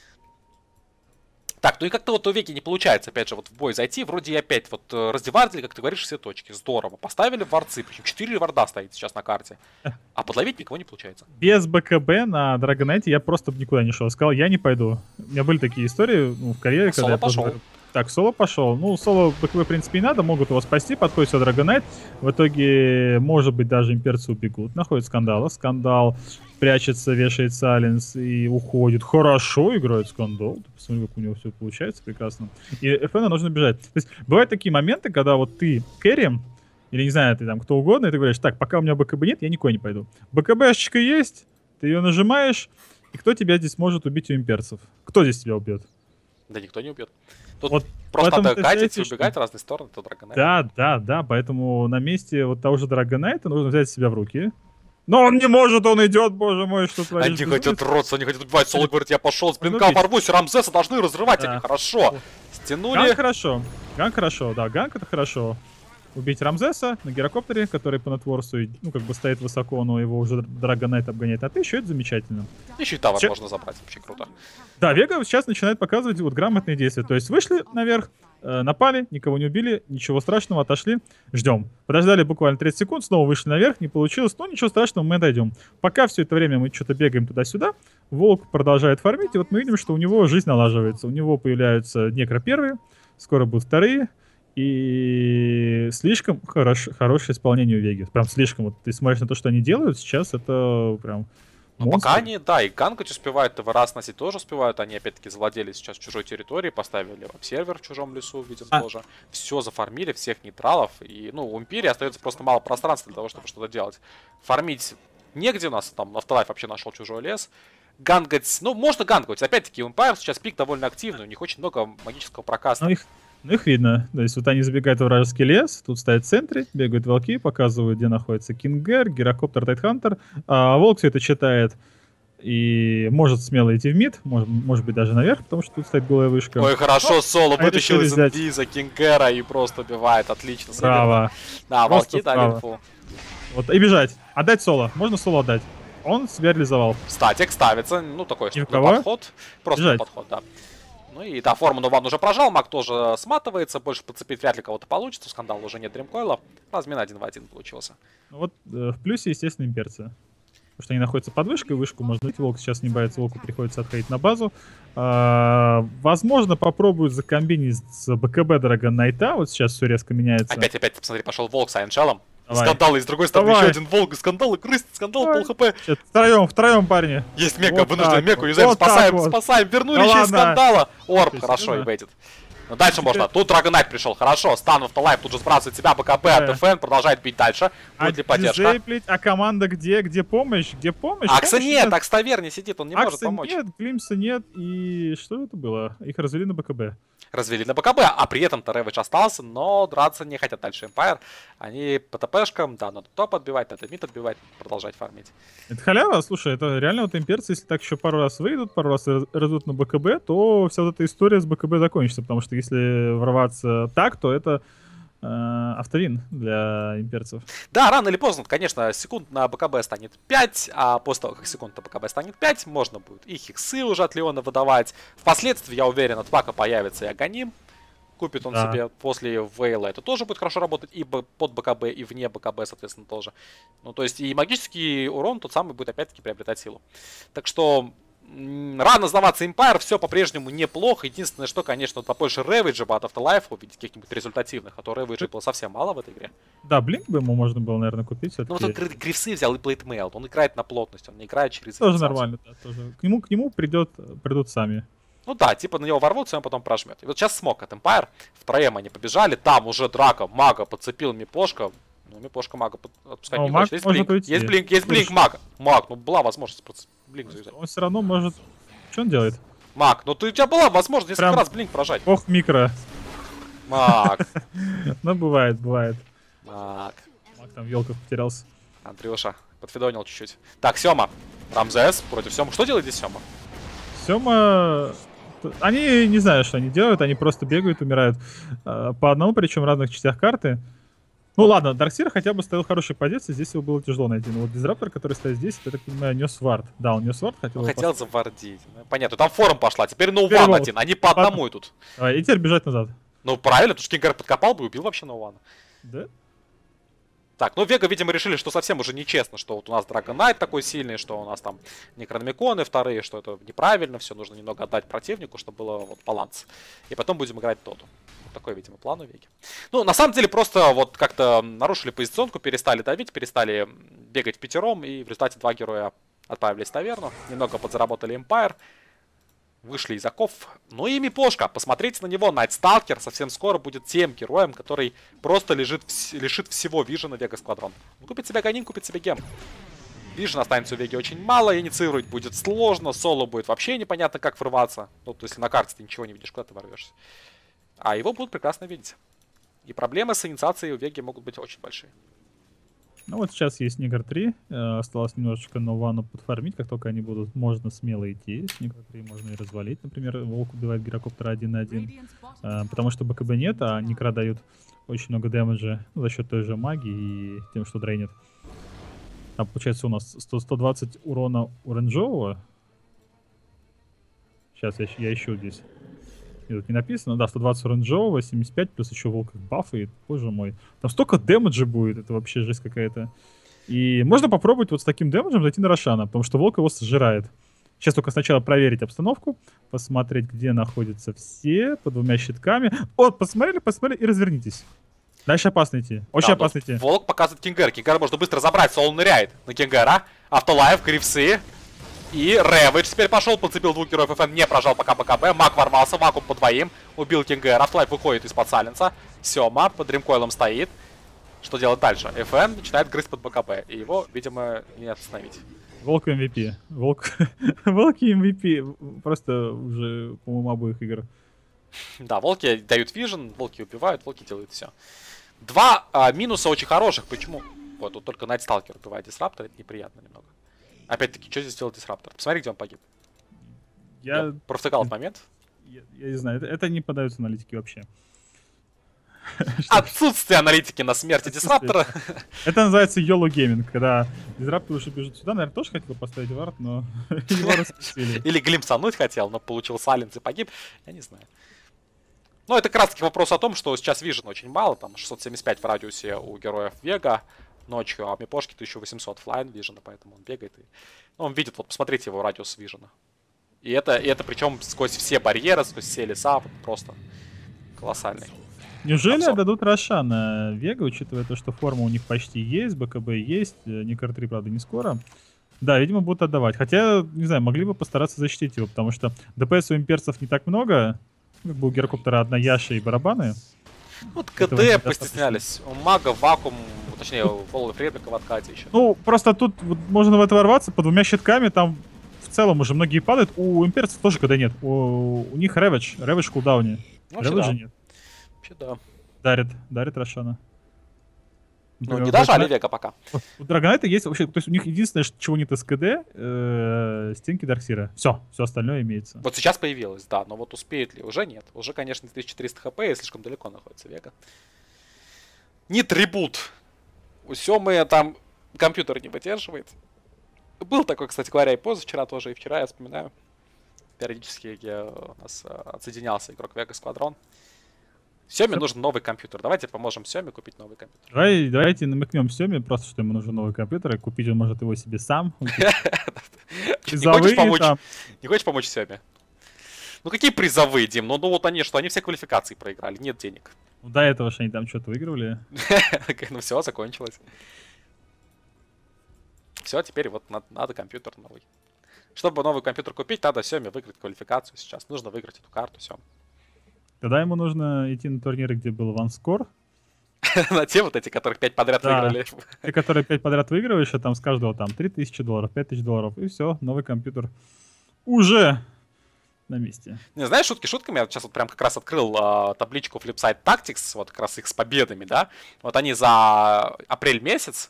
Так, ну и как-то вот у Веги не получается, опять же, вот в бой зайти. Вроде и опять вот раздевардили, как ты говоришь, все точки. Здорово. Поставили варцы, причем 4 варда стоит сейчас на карте. А подловить никого не получается. Без БКБ на Драгонайте я просто никуда не шел. Сказал, я не пойду. У меня были такие истории в карьере, когда я пошел. Так, Соло пошел. Ну, Соло БКБ, в принципе, и надо. Могут его спасти. Подходит сюда Драгонайт. В итоге, может быть, даже имперцы убегут. Находит Скандала. Скандал прячется, вешает Сайленс и уходит. Хорошо играет Скандал. Посмотри, как у него все получается прекрасно. И ФН нужно бежать. То есть, бывают такие моменты, когда вот ты кэрри, или, не знаю, ты там кто угодно, и ты говоришь, так, пока у меня БКБ нет, я никуда не пойду. БКБшечка есть, ты ее нажимаешь, и кто тебя здесь может убить у имперцев? Кто здесь тебя убьет? Да никто не убьет. Тут вот просто надо катить и убегать в разные стороны, то Драгонайт. Да, поэтому на месте вот того же Драгонайта нужно взять себя в руки. Но он не может, он идет, боже мой, что творишь. Они хотят драться, они хотят убивать. Соло говорит, я пошел с блинка порвусь, Рамзеса должны разрывать, они хорошо. Стянули. Ганк хорошо, да, ганк это хорошо. Убить Рамзеса на гирокоптере, который по нетворсу, ну, как бы стоит высоко, но его уже Драгонайт обгоняет. А ты еще это замечательно. Еще и тавер можно забрать, вообще круто. Да, Вега сейчас начинает показывать вот грамотные действия. То есть вышли наверх, напали, никого не убили, ничего страшного, отошли, ждем. Подождали буквально 30 секунд, снова вышли наверх, не получилось, но ничего страшного, мы дойдем. Пока все это время мы что-то бегаем туда-сюда, Волк продолжает фармить, и вот мы видим, что у него жизнь налаживается. У него появляются некро первые, скоро будут вторые. И слишком хорошее исполнение у Веги. Прям слишком. Вот ты смотришь на то, что они делают сейчас, это прям ну, пока они, да, и ганкать успевают, ТВР сносить тоже успевают. Они опять-таки завладели сейчас чужой территорией, поставили веб-сервер в чужом лесу, видим, тоже. Все зафармили, всех нейтралов. И, ну, у Империи остается просто мало пространства для того, чтобы что-то делать. Фармить негде у нас, там, Afterlife вообще нашел чужой лес. Гангать, ну, можно гангать. Опять-таки, у Empire сейчас пик довольно активный, у них очень много магического прокаста. Ну, их видно. То есть вот они забегают в вражеский лес, тут стоят в центре, бегают волки, показывают, где находится Кингер, Гирокоптер, Тайтхантер. А Волк все это читает и может смело идти в мид, может быть даже наверх, потому что тут стоит голая вышка. Ой, хорошо, Соло вытащил из инвиза Кингера и просто убивает. Отлично. Браво. Да, волки дали инфу. Вот, и бежать. Отдать Соло. Можно Соло отдать. Он себя реализовал. Статик ставится, ну такой подход. Просто бежать. Подход, да. Ну и да, форму Нуван уже прожал, маг тоже сматывается, больше подцепить вряд ли кого-то получится, у Скандала уже нет дримкойла, размен 1 в 1 получился. Вот в плюсе, естественно, имперцы. Потому что они находятся под вышкой, вышку можно найти, Волк сейчас не боится, Волку приходится отходить на базу. Возможно, попробуют закомбинить с БКБ Драгонайта, вот сейчас все резко меняется. Опять, посмотри, пошел Волк с Айншалом. Скандал, и с другой стороны еще один Волк, Скандал, и крыст, Скандал, пол хп. Втроем, парни. Есть мека, вот вынужден меку, юзаем, спасаем, вернули еще из Скандала. Орб, хорошо, и бейтит. Но дальше можно. Тут Dragon Knight пришел. Хорошо. Стан в Автолайф тут же сбрасывает себя. БКБ от ФН. Продолжает бить дальше. Будет ли поддержка? А команда где? Где помощь? Где помощь? Акса нет. Акс таверне сидит. Он не может Акса помочь. нет, Глимса нет. И что это было? Их развели на БКБ. Развели на БКБ, а при этом-то Рэвидж остался, но драться не хотят дальше Empire. Они по ТПшкам, да, надо топ отбивать, надо мид отбивать, продолжать фармить. Это халява, слушай, это реально вот имперцы, если так еще пару раз выйдут, пару раз разут на БКБ, то вся вот эта история с БКБ закончится, потому что если ворваться так, то это автовин для имперцев. Да, рано или поздно, конечно, секунд на БКБ станет 5, а после того, как секунд на БКБ станет 5, можно будет и хиксы уже от Леона выдавать. Впоследствии, я уверен, от Пака появится и Аганим. Купит он себе после Вейла. Это тоже будет хорошо работать и под БКБ, и вне БКБ, соответственно, тоже. Ну, то есть и магический урон тот самый будет опять-таки приобретать силу. Так что рано сдаваться Empire, все по-прежнему неплохо. Единственное, что, конечно, побольше Рэвиджа бы от Afterlife увидеть каких-нибудь результативных, а то Рэвиджа было совсем мало в этой игре. Да, Блинк бы ему можно было, наверное, купить. Ну, вот Грифсы взял и Плейтмейл. Он играет на плотность, он не играет через... Тоже нормально, да, тоже. К нему придут сами. Ну да, типа на него ворвутся, и он потом прожмет. И вот сейчас смог от Empire. Втроем они побежали. Там уже драка. Мага подцепил Мипошка. Ну, Мипошка Мага отпускать не хочет. Есть блинк, есть блинк Мага. Маг, ну была возможность блинк завязать. Он все равно может... Что он делает? Маг, ну у тебя была возможность несколько раз блинк прожать. Ох, микро. Маг. Ну, бывает. Маг. Маг там в елках потерялся. Андрюша, подфидонил чуть-чуть. Так, Сёма. Рамзес против Сёма. Что делает здесь Сёма? Сёма... Они не знаю, что они делают, они просто бегают, умирают по одному, причем в разных частях карты. Ну ладно, Дарксир хотя бы стоял в хорошей позиции, здесь его было тяжело найти. Но вот Дизраптор, который стоит здесь, я так понимаю, нес вард. Да, он нес вард, хотел завардить. Понятно, там форум пошла, теперь ноу-ван один, они по одному идут. И теперь бежать назад. Ну правильно, потому что Кингар подкопал бы и убил вообще ноу-вана. Да? Так, ну Вега, видимо, решили, что совсем уже нечестно, что вот у нас Dragon Knight такой сильный, что у нас там Некрономиконы вторые, что это неправильно, все нужно немного отдать противнику, чтобы было вот баланс. И потом будем играть Доту. Вот такой, видимо, план у Веги. Ну, на самом деле, просто вот как-то нарушили позиционку, перестали давить, перестали бегать пятером, и в результате два героя отправились в таверну, немного подзаработали Empire. Вышли из оков. Ну и Мипошка. Посмотрите на него. Найтсталкер совсем скоро будет тем героем, который просто лишит всего Вижена Вега Сквадрон. Купит себе Ганин, купит себе Гем. Вижен останется у Веги очень мало. Инициировать будет сложно. Соло будет вообще непонятно, как врываться. Ну, то есть на карте ты ничего не видишь, куда ты ворвешься. А его будут прекрасно видеть. И проблемы с инициацией у Веги могут быть очень большие. Ну вот сейчас есть Нигр 3, осталось немножечко ноу-вану подфармить, как только они будут, можно смело идти. С Нигр 3 можно и развалить, например, Волк убивает Гирокоптера 1 на 1, потому что БКБ нет, а Нигра дают очень много дэмэджа за счет той же магии и тем, что дрейнит. Там получается у нас 120 урона оранжевого. Сейчас я ищу здесь. И тут не написано, да, 120 оранжевого, 75, плюс еще волк бафы, боже мой. Там столько дэмэджа будет, это вообще жесть какая-то. И можно попробовать вот с таким дэмэджем зайти на Рошана, потому что волк его сожирает. Сейчас только сначала проверить обстановку, посмотреть, где находятся все, под двумя щитками. Вот, посмотрели и развернитесь. Дальше опасно идти, очень опасно идти. Волк показывает Кингар, Кингар можно быстро забраться, он ныряет на Кингара. Автолайв, Грифсы. И Рэвидж теперь пошел, подцепил двух героев ФН, не прожал пока БКБ. Маг ворвался, вакуум по двоим, убил Кингера. Автолайф выходит из-под сайленса. Сёма под дримкоилом стоит. Что делать дальше? ФН начинает грызть под БКБ, и его, видимо, не остановить. Волк MVP. Волки MVP. Просто уже, по-моему, обоих игр. Да, волки дают вижен, волки убивают, волки делают все. Два минуса очень хороших. Почему? Вот, тут только Найтсталкер убивает Дисраптор, это неприятно немного. Опять-таки, что здесь делает Дисраптор? Посмотри, где он погиб. Я провтыкал этот момент. Я не знаю, это не поддается аналитике вообще. Отсутствие аналитики на смерти Дисраптора. Это называется YOLO Gaming, когда Дисраптор уже бежит сюда. Наверное, тоже хотел поставить вард, но его распустили. Или глимпсануть хотел, но получил сайленс и погиб. Я не знаю. Но это как раз таки вопрос о том, что сейчас вижен очень мало. Там 675 в радиусе у героев Вега ночью, а у Мипошки 1800 флайн вижена, поэтому он бегает. И... Ну, он видит, вот посмотрите его радиус вижена. И это причем сквозь все барьеры, сквозь все леса, вот просто колоссальный. Неужели отдадут Рошана Вега, учитывая то, что форма у них почти есть, БКБ есть, Никар 3, правда, не скоро. Да, видимо, будут отдавать. Хотя, не знаю, могли бы постараться защитить его, потому что ДПС у имперцев не так много. Как бы у гирокоптера одна Яша и барабаны. Вот Этого КД недостаточно. постеснялись. У мага вакуум, точнее, у Волов реплика в откате еще. Ну, просто тут вот можно в это ворваться по двумя щитками, там в целом уже многие падают. У имперцев тоже КД нет. У них Рэвидж в кулдауне. Вообще, Рэвиджа да. нет. Вообще, да. Дарит Рошана. Ну, Например, не у даже Драгонайта- Оливека пока. У Драгонайта есть вообще, то есть у них единственное, чего нет из КД, стенки Дарксира. Все остальное имеется. Вот сейчас появилось, да, но вот успеют ли? Уже нет. Уже, конечно, 1400 хп и слишком далеко находится Вега. Не трибут. У Семы там компьютер не выдерживает. Был такой, кстати говоря, и позавчера тоже, и вчера, я вспоминаю. Периодически где у нас отсоединялся игрок Вега Сквадрон. Семе нужен новый компьютер. Давайте поможем Семе купить новый компьютер. Давайте намекнем Семе просто, что ему нужен новый компьютер, и купить он может его себе сам. Призовые Не хочешь помочь Семе? Ну какие призовые, Дим? Ну вот они что? Они все квалификации проиграли, нет денег. Ну до этого же они там что-то выигрывали. Ну все, закончилось. Все, теперь вот надо компьютер новый. Чтобы новый компьютер купить, надо Семе выиграть квалификацию сейчас. Нужно выиграть эту карту, Сем. Тогда ему нужно идти на турниры, где был ванскор. На те вот эти, которых 5 подряд выиграли. Те, которые 5 подряд выигрываешь, а там с каждого там $3000, $5000, и все, новый компьютер уже на месте. Не, знаешь, шутки шутками, я сейчас вот прям как раз открыл табличку Flipside Tactics, вот как раз их с победами, да. Вот они за апрель месяц,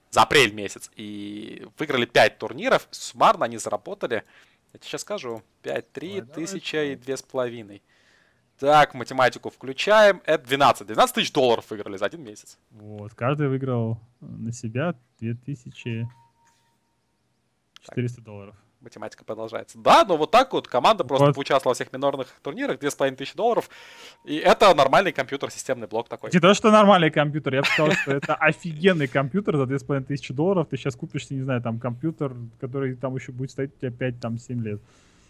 и выиграли 5 турниров, суммарно они заработали, я тебе сейчас скажу, 5, 3 тысячи и 2,5. Так, математику включаем. Это 12 тысяч долларов выиграли за один месяц. Вот, каждый выиграл на себя $2400. Математика продолжается. Да, но вот так вот команда просто поучаствовала во всех минорных турнирах, $2500. И это нормальный компьютер, системный блок такой. Не то, что нормальный компьютер, я бы сказал, что это офигенный компьютер за $2500. Ты сейчас купишь, не знаю, там компьютер, который там еще будет стоять у тебя 5-7 лет.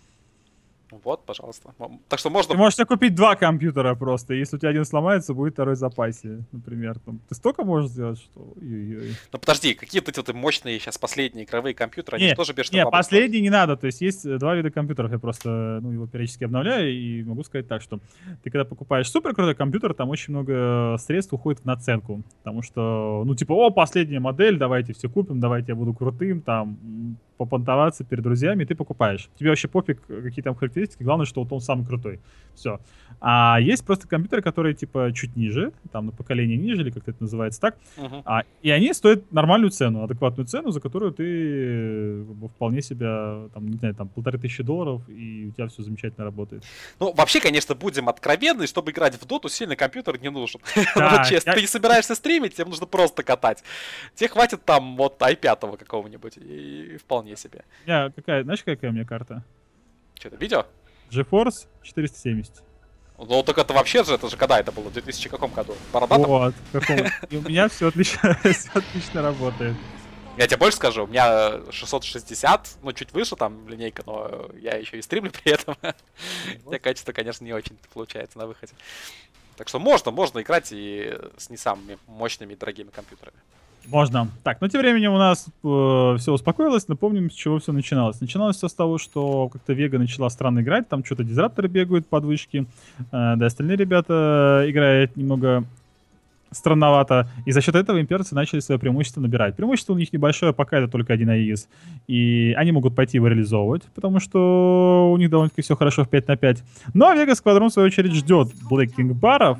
Вот, пожалуйста. Так что можно... Ты можешь себе купить 2 компьютера просто. Если у тебя один сломается, будет второй в запасе, например. Там, ты столько можешь сделать, что... Ой-ой-ой. Ну подожди, какие-то эти мощные сейчас последние игровые компьютеры, они тоже бешено... Нет, последние не надо. То есть есть 2 вида компьютеров. Я просто его периодически обновляю и могу сказать так, что ты когда покупаешь супер крутой компьютер, там очень много средств уходит в наценку. Потому что, ну типа, последняя модель, давайте все купим, давайте я буду крутым, там... попонтоваться перед друзьями, и ты покупаешь. Тебе вообще пофиг, какие там характеристики, главное, что вот он самый крутой. Все. А есть просто компьютеры, которые типа чуть ниже, там на поколение ниже, или как это называется так, и они стоят нормальную цену, адекватную цену, за которую ты вполне себя, там, не знаю, там, $1500, и у тебя все замечательно работает. Ну, вообще, конечно, будем откровенны, чтобы играть в доту, сильно компьютер не нужен. Да, вот честно, ты не собираешься стримить, тебе нужно просто катать. Тебе хватит там вот i5 какого-нибудь, и вполне себе. Знаешь, какая у меня карта? Что-то видео? GeForce 470. Ну, так это вообще же, это же когда это было? В 2000 каком году? Бородатом? Вот, и у меня все отлично работает. Я тебе больше скажу, у меня 660, ну, чуть выше там линейка, но я еще и стримлю при этом. У меня качество, конечно, не очень получается на выходе. Так что можно играть и с не самыми мощными и дорогими компьютерами. Можно. Так, но тем временем у нас все успокоилось. Напомним, с чего все начиналось. Начиналось все с того, что как-то Вега начала странно играть. Там что-то дизрапторы бегают под вышки. Да, остальные ребята играют немного странновато. И за счет этого имперцы начали свое преимущество набирать. Преимущество у них небольшое, пока это только 1 АИС. И они могут пойти его реализовывать, потому что у них довольно-таки все хорошо в 5 на 5. Но Вега Сквадрон, в свою очередь, ждет Black King баров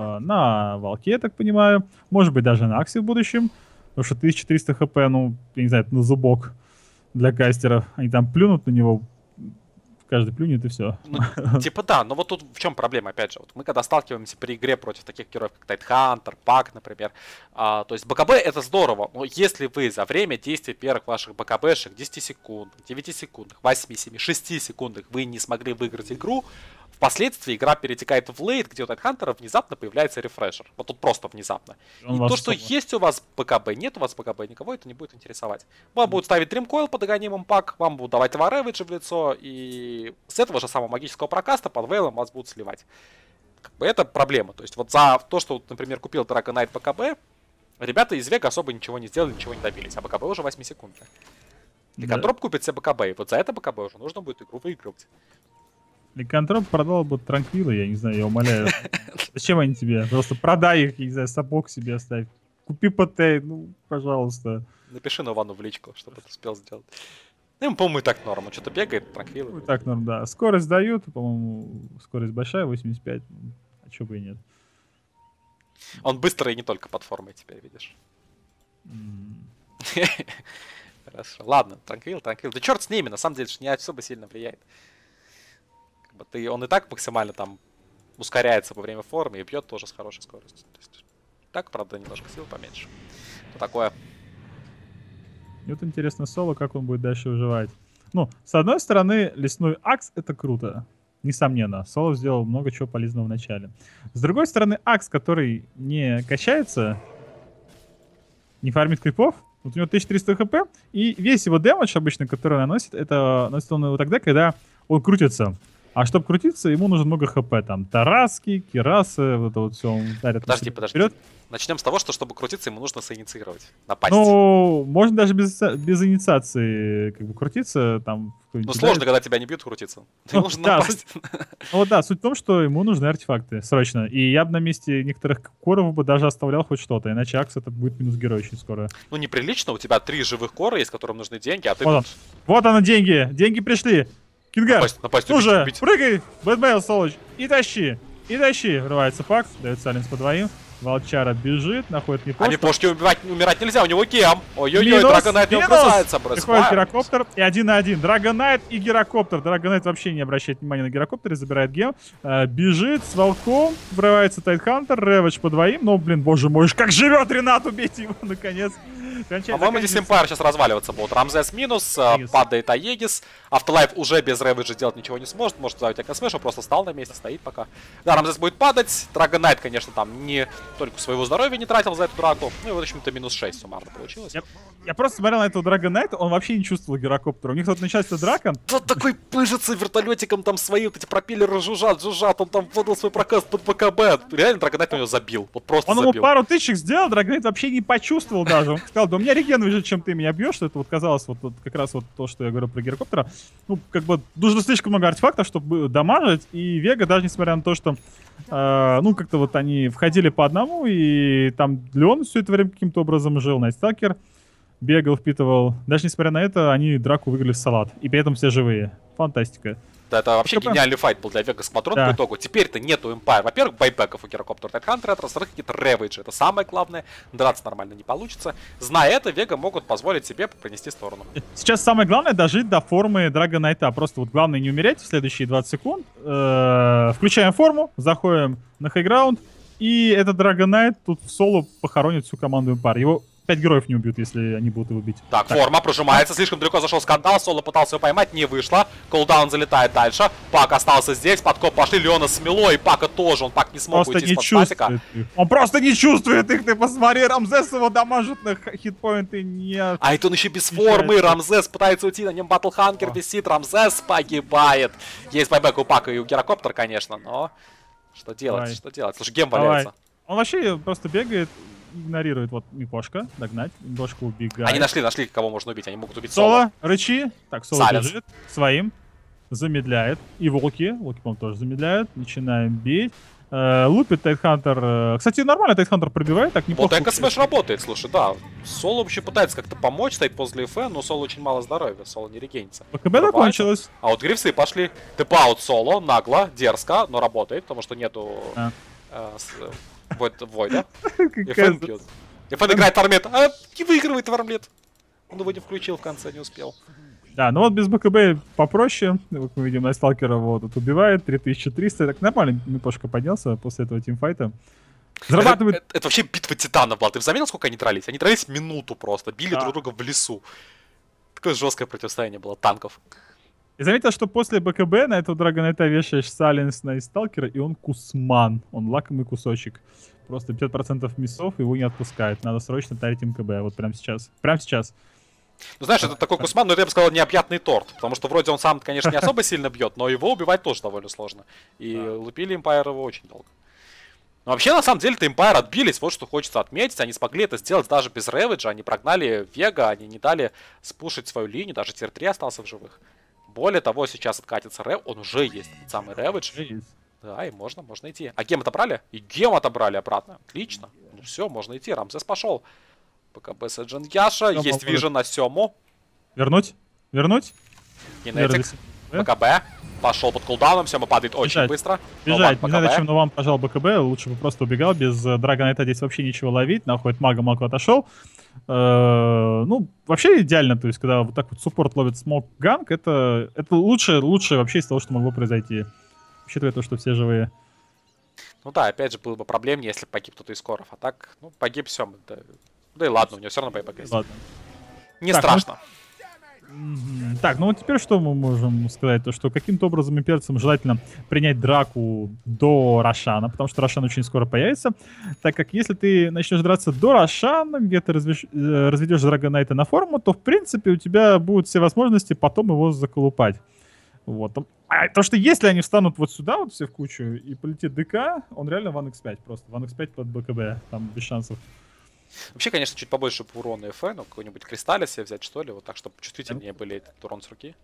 на Волке, я так понимаю. Может быть, даже на Аксе в будущем. Потому что 1400 хп, ну, я не знаю, это на зубок для кастеров. Они там плюнут на него, каждый плюнет и все. Ну, типа да, но вот тут в чем проблема, опять же. Вот мы когда сталкиваемся при игре против таких героев, как Тайтхантер, Пак, например, то есть БКБ это здорово, но если вы за время действия первых ваших БКБшек 10 секунд, 9 секунд, 8, 7, 6 секундах вы не смогли выиграть игру, впоследствии игра перетекает в лейт, где у Тайтхантера внезапно появляется рефрешер. Вот тут просто внезапно. И то, что есть у вас БКБ, нет у вас БКБ, никого это не будет интересовать. Вам будут ставить Дримкойл под анонимом Пак, вам будут давать Варевиджи в лицо, и с этого же самого магического прокаста под вейлом вас будут сливать. Как бы это проблема. То есть вот за то, что, например, купил Dragonite БКБ, ребята из Вега особо ничего не сделали, ничего не добились, а БКБ уже 8 секундный. И Контроп купит себе БКБ, и вот за это БКБ уже нужно будет игру выигрывать. Ликантроп продал бы Транквилы, я не знаю, я умоляю. Зачем они тебе? Просто продай их, я не знаю, сапог себе оставь. Купи ПТ, ну, пожалуйста. Напиши Новану в личку, чтобы это успел сделать. Ну, ему, по-моему, и так норм. Он что-то бегает, Транквилы. Ну, так норм, да. Скорость дают, по-моему, скорость большая, 85. А чё бы и нет. Он быстрый и не только под формой теперь, видишь. Хорошо. Ладно, Транквил. Да черт с ними, на самом деле, не особо сильно влияет. Он и так максимально там ускоряется во время формы и бьет тоже с хорошей скоростью. То есть, так, правда, немножко сил поменьше. Что такое? И вот интересно Соло, как он будет дальше выживать. Ну, с одной стороны, лесной Акс это круто. Несомненно, Соло сделал много чего полезного в начале. С другой стороны, Акс, который не качается, не фармит крипов, вот у него 1300 хп, и весь его дэмэдж обычно, который он наносит, это наносит он его тогда, когда он крутится. А чтобы крутиться, ему нужно много хп. Там тараски, кирасы, вот это вот все. Подожди. Вперед. Начнем с того, что чтобы крутиться, ему нужно соинициировать. Напасть. Ну, можно даже без инициации как бы крутиться. Там, ну, сложно, когда тебя не бьют, крутиться. Ему нужно напасть. Ну да, суть в том, что ему нужны артефакты срочно. И я бы на месте некоторых коров бы даже оставлял хоть что-то. Иначе Акс это будет минус герой очень скоро. Ну, неприлично, у тебя 3 живых кора есть, которым нужны деньги, а ты... Вот оно, деньги! Деньги пришли! Кингар, напасть, ну же, прыгай, Бэтмейл, Солоч, и тащи, врывается пак, дает Саленс по двоим, Волчара бежит, находит Мипошку. А Мипошке умирать нельзя, у него гем. Ой-ой-ой, Драгонайт не бросается. Приходит Гирокоптер, и 1 на 1, Драгонайт и Гирокоптер. Драгонайт вообще не обращает внимания на Гирокоптере, забирает гем, бежит с волком, врывается Тайтхантер, Рэвидж по двоим, но, блин, боже мой, как живет Ренат, убейте его, наконец. По-моему, здесь Эмпайр сейчас разваливаться будет. Рамзес минус, падает Аегис. Автолайф уже без Рэвиджа делать ничего не сможет. Может ставить Экосмэш, он просто стал на месте, стоит пока. Да, Рамзес будет падать. Драгонайт, конечно, там не только своего здоровья не тратил за эту драку. Ну и вот, в общем-то, минус 6 суммарно получилось. Я просто смотрел на этого Драгонайта, он вообще не чувствовал Гирокоптера. У них тут начался драка. Тот такой пыжится вертолетиком, там свои вот эти пропеллеры жужжат. Он там выдал свой проказ под БКБ. Реально Драгонайт у него забил. Вот просто он забил. Ему пару тычек сделал, Драгонайт вообще не почувствовал даже. Он сказал, да у меня реген выше, чем ты меня бьешь. Это вот казалось вот как раз вот то, что я говорю про Гирокоптера. Ну, как бы нужно слишком много артефактов, чтобы дамажить. И Вега, даже несмотря на то, что ну, как-то вот они входили по одному, и там Леон все это время каким-то образом жил, Найтсталкер бегал, впитывал. Даже несмотря на это, они драку выиграли в салат. И при этом все живые. Фантастика. Да, это вообще гениальный файт был для Вега с Матрон по итогу. Теперь-то нету Эмпайр. Во-первых, байбеков у Гирокоптера Тайтхантера, во-вторых, какие-то Рэвиджи. Это самое главное. Драться нормально не получится. Зная это, Вега могут позволить себе пронести сторону. Сейчас самое главное дожить до формы Драгонайта. Просто вот главное не умереть в следующие 20 секунд. Включаем форму, заходим на хайграунд. И этот Драгонайт тут в соло похоронит всю команду Эмпайр. Его 5 героев не убьют, если они будут его бить. Так, форма прожимается, слишком далеко зашел скандал, Соло пытался его поймать, не вышло. Колдаун залетает дальше, Пак остался здесь, подкоп пошли, Леона смело, и Пака тоже, он Пак не смог уйти из-под статика. Он просто не чувствует их, ты посмотри, Рамзес его дамажит на хитпоинты, не... А это он еще без формы, Рамзес пытается уйти, на нем Батлханкер висит, Рамзес погибает. Есть байбек у Пака и у Гирокоптера, конечно, но... Что делать, Слушай, гем валяется. Он вообще просто бегает, игнорирует вот Мипошка, догнать, Мипошка убегает. Они нашли, кого можно убить, они могут убить Соло. Рычи. Так, Соло бежит своим, замедляет. И волки, по-моему, тоже замедляют. Начинаем бить. Лупит Тайтхантер. Кстати, нормально Тайтхантер пробивает, так неплохо. Вот Экосмэш работает, слушай, да. Соло вообще пытается как-то помочь, стоит после ФН, но Соло очень мало здоровья, Соло не регенится. БКБ закончилось. А вот грифсы пошли. Тэп-аут Соло, нагло, дерзко, но работает, потому что нету... Войда. ФН бьет. ФН играет Армлет. А не выигрывает Армлет. Он его не включил в конце, не успел. Да, ну вот без БКБ попроще. Как мы видим, Найсталкера вот тут убивает. 3300. Так нормально Мипошка поднялся после этого тимфайта. Зарабатывает... Это вообще битва титанов была. Ты заметил, сколько они дрались? Они дрались минуту просто. Били друг друга в лесу. Такое жесткое противостояние было танков. Я заметил, что после БКБ на этого Драгонайта вешаешь Саленс на Сталкера, и он кусман. Он лакомый кусочек. Просто 50% миссов его не отпускает. Надо срочно тарить МКБ. Вот прямо сейчас. Прямо сейчас. Ну знаешь, это такой кусман, но это, я бы сказал, необъятный торт. Потому что вроде он сам, конечно, не особо сильно бьет, но его убивать тоже довольно сложно. И лупили Эмпайр его очень долго. Но вообще, на самом деле-то Эмпайр отбились, вот что хочется отметить. Они смогли это сделать даже без Рэвиджа. Они прогнали Вега, они не дали спушить свою линию, даже Тир 3 остался в живых. Более того, сейчас откатится Рэв, он уже есть, этот самый Рэвидж. Да, и можно идти. А гем отобрали? И гем отобрали обратно. Отлично. Ну все, можно идти. Рамзес пошел. БКБ Сэджин Яша. Есть вижен на Сему. Вернуть? Кинетик. БКБ. Пошел под кулдауном. Сема падает очень быстро. Бежать. Не знаю, зачем Нован пожал БКБ. Лучше бы просто убегал. Без Драгонайта здесь вообще ничего ловить. Находит мага, маг отошел. Ну, вообще идеально. То есть, когда вот так вот суппорт ловит смок ганг, это лучше вообще из того, что могло произойти. Учитывая то, что все живые. Ну да, опять же, было бы проблемнее, если погиб кто-то из скоров. А так, ну, погиб Сема. Да и ладно, у него все равно БПГ есть. Ладно. Не страшно. Так, ну вот теперь что мы можем сказать? То, что каким-то образом имперцам желательно принять драку до Рошана, потому что Рошан очень скоро появится. Так как если ты начнешь драться до Рошана, где ты разведешь Драгонайта на форму, то в принципе у тебя будут все возможности потом его заколупать. Вот. А то, что если они встанут вот сюда, вот все в кучу, и полетит ДК, он реально 1x5 просто. 1x5 под БКБ, там без шансов. Вообще, конечно, чуть побольше урона ФН, ну, какой-нибудь кристалле себе взять, что ли, вот так, чтобы чувствительнее были этот урон с руки.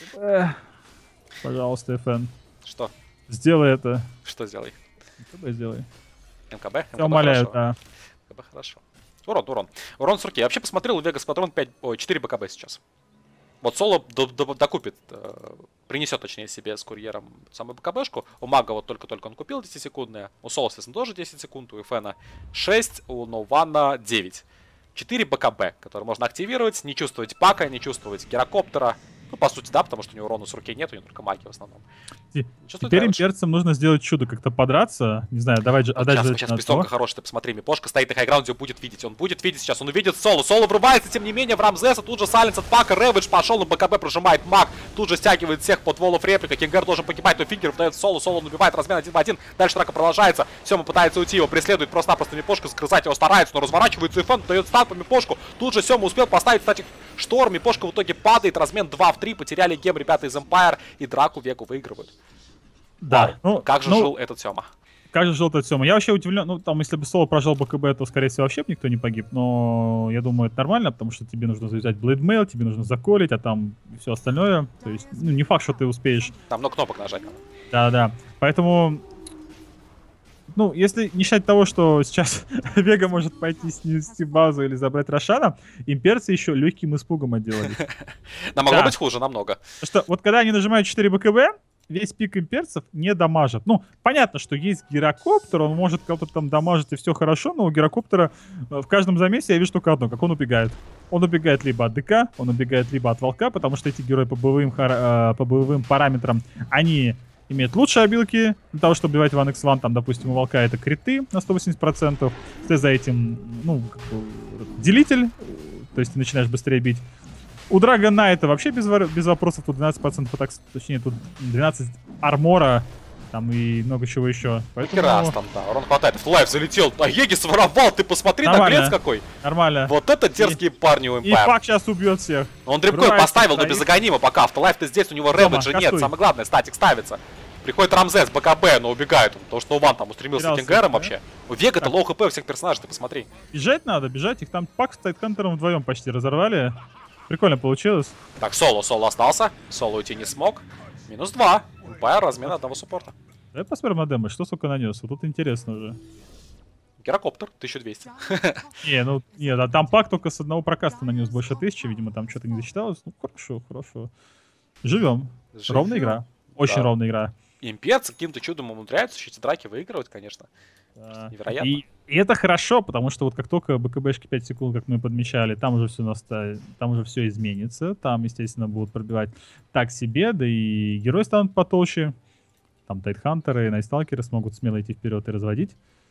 Пожалуйста, ФН. Что? Сделай это. Что сделай? МКБ сделай. МКБ? Я умоляю, да. МКБ хорошо. Урон. Урон с руки. Я вообще посмотрел, у Вегас Патрон 4 БКБ сейчас. Вот Соло докупит, принесет, точнее, себе с курьером самую БКБшку. У Мага вот только-только он купил 10-секундные. У Соло, соответственно, тоже 10 секунд. У Эфена 6, у Нована 9. 4 БКБ, которые можно активировать, не чувствовать пака, не чувствовать гирокоптера. Ну, по сути, да, потому что у него урона с руки нет, у него только маги в основном. Теперь имперцам нужно сделать чудо, как-то подраться. Не знаю, давай сейчас песок хороший, ты посмотри, Мипошка стоит на хайграунде, будет видеть. Он будет видеть сейчас, он увидит Соло. Соло врывается, тем не менее, в Рамзеса. Тут же Сайленс от Пака, Рэвидж пошел, на БКБ прожимает маг. Тут же стягивает всех под волов реплика. Кингер должен погибать, но Фингер дает Соло. Соло убивает размен 1 в 1. Дальше драка продолжается. Сема пытается уйти, его преследует просто-напросто Мипошка, сгрызать его старается, но разворачивается Эфен, дает стан по Мипошку. Тут же Сема успел поставить, кстати, шторм. Мипошка в итоге падает, размен 2 в 3. Потеряли гем ребята из Empire, и драку Вегу выигрывают. Да. Ну, как же жил этот Сема? Как же жил этот Сема? Я вообще удивлен. Ну, там, если бы Соло прожал БКБ, то, скорее всего, вообще бы никто не погиб. Но я думаю, это нормально, потому что тебе нужно завязать блейдмейл, тебе нужно заколить, а там все остальное. То есть, ну, не факт, что ты успеешь. Там много кнопок нажать. Да. Поэтому, ну, если не считать того, что сейчас Вега может пойти снести базу или забрать Рошана, имперцы еще легким испугом отделались. Нам могло быть хуже намного. Что вот когда они нажимают 4 БКБ, весь пик имперцев не дамажит. Ну, понятно, что есть гирокоптер, он может кого-то там дамажить, и все хорошо, но у гирокоптера в каждом замесе я вижу только одно, как он убегает. Он убегает либо от ДК, он убегает либо от волка, потому что эти герои по боевым параметрам, они имеют лучшие обилки для того, чтобы убивать 1x1. Там, допустим, у волка это криты на 180%. Ты за этим, ну, как бы, делитель, то есть ты начинаешь быстрее бить. У Драгонайта вообще без вопросов, тут 12% атак, точнее, тут 12 армора, там и много чего еще. Поэтому... Раз там, да, урон хватает. В лайф залетел, а Еги своровал, ты посмотри, наглец какой. Нормально. Вот это дерзкие парни у Empire. И Пак сейчас убьет всех. Он дрипкой поставил, но беззагонимо пока. Автолайф-то здесь, у него Рэвиджа нет, самое главное, статик ставится. Приходит Рамзес, БКБ, но убегает он, потому что Уван там устремился Кингером вообще. У Вега-то лоу хп у всех персонажей, ты посмотри. Бежать надо, бежать, их там Пак с Тайтхантером вдвоем почти разорвали. Прикольно получилось. Так, Соло остался. Соло уйти не смог. Минус 2. Empire, размен одного суппорта. Давай посмотрим на дэмэдж, что, сука, нанес. Вот тут интересно уже. Гирокоптер, 1200. Не, там Пак только с одного прокаста нанес больше 1000, видимо, там что-то не досчиталось. Ну, хорошо. Живем. Ровная игра. Очень ровная игра. Имперцы каким-то чудом умудряются еще эти драки выигрывать, конечно. Невероятно. И это хорошо, потому что вот как только БКБшки 5 секунд, как мы подмечали, там уже все изменится. Там, естественно, будут пробивать так себе, да и герои станут потолще. Там Тайтхантеры и Найсталкеры смогут смело идти вперед и разводить.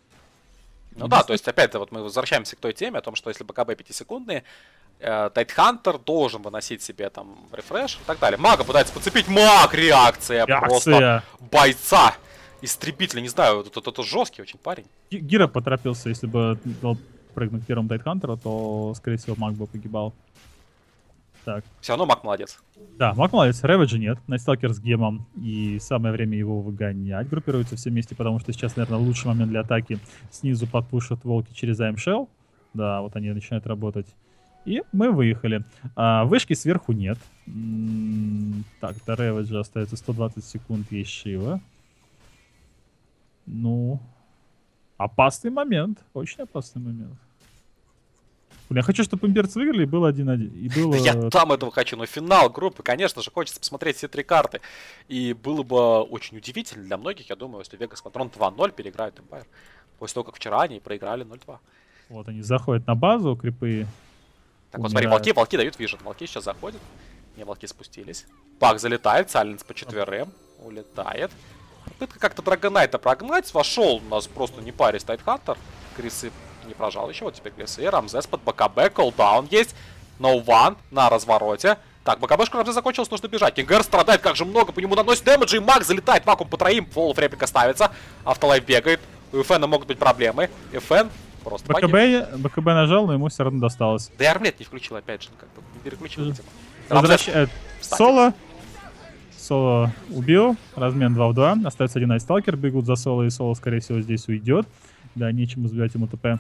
Ну да, то есть опять вот мы возвращаемся к той теме о том, что если БКБ 5-секундные, Тайтхантер должен выносить себе там рефреш и так далее. Мага пытается подцепить, реакция просто бойца. Истребитель, не знаю, это жесткий очень парень. Гира поторопился, если бы дал прыгнуть первым Тайтхантеру, то, скорее всего, Маг бы погибал. Так. Все равно Маг молодец. Да, Маг молодец, Рэвиджа нет, Найсталкер с гемом, и самое время его выгонять. Группируются все вместе, потому что сейчас, наверное, лучший момент для атаки. Снизу подпушат волки через АМШЛ. Да, вот они начинают работать. И мы выехали. Вышки сверху нет. Так, до Рэвиджа остается 120 секунд, есть Шива. Ну, опасный момент, очень опасный момент. Блин, я хочу, чтобы имперцы выиграли, и было 1-1. И было... Да я там этого хочу, но финал группы, конечно же, хочется посмотреть все 3 карты. И было бы очень удивительно для многих, я думаю, если Vegas Control 2-0 переиграют Empire. После того, как вчера они проиграли 0-2. Вот они заходят на базу, крипы. Так, вот смотри, волки дают вижен. Волки сейчас заходят. Не, волки спустились. Пак залетает, Сайленс по 4 улетает. Попытка как-то Драгонайта прогнать. Вошел у нас просто не парясь Тайтхантер. Крисы не прожал еще. Вот теперь Крисы. Рамзес под БКБ. Колдаун есть. No-1 на развороте. Так, БКБшка Рамзес закончилась, нужно бежать. Кингер страдает, как же много по нему наносит дэмэджа. И Маг залетает, вакуум по троим. Фоллов реплика ставится. Автолайф бегает. У ФН могут быть проблемы. ФН просто БКБ нажал, но ему все равно досталось. Да и армлет не включил опять же. Как-то не переключил, видимо. Возвращает Соло убил. Размен 2 в 2. Остается один Айсталкер. Бегут за Соло, и Соло, скорее всего, здесь уйдет. Да, нечем избивать ему ТП.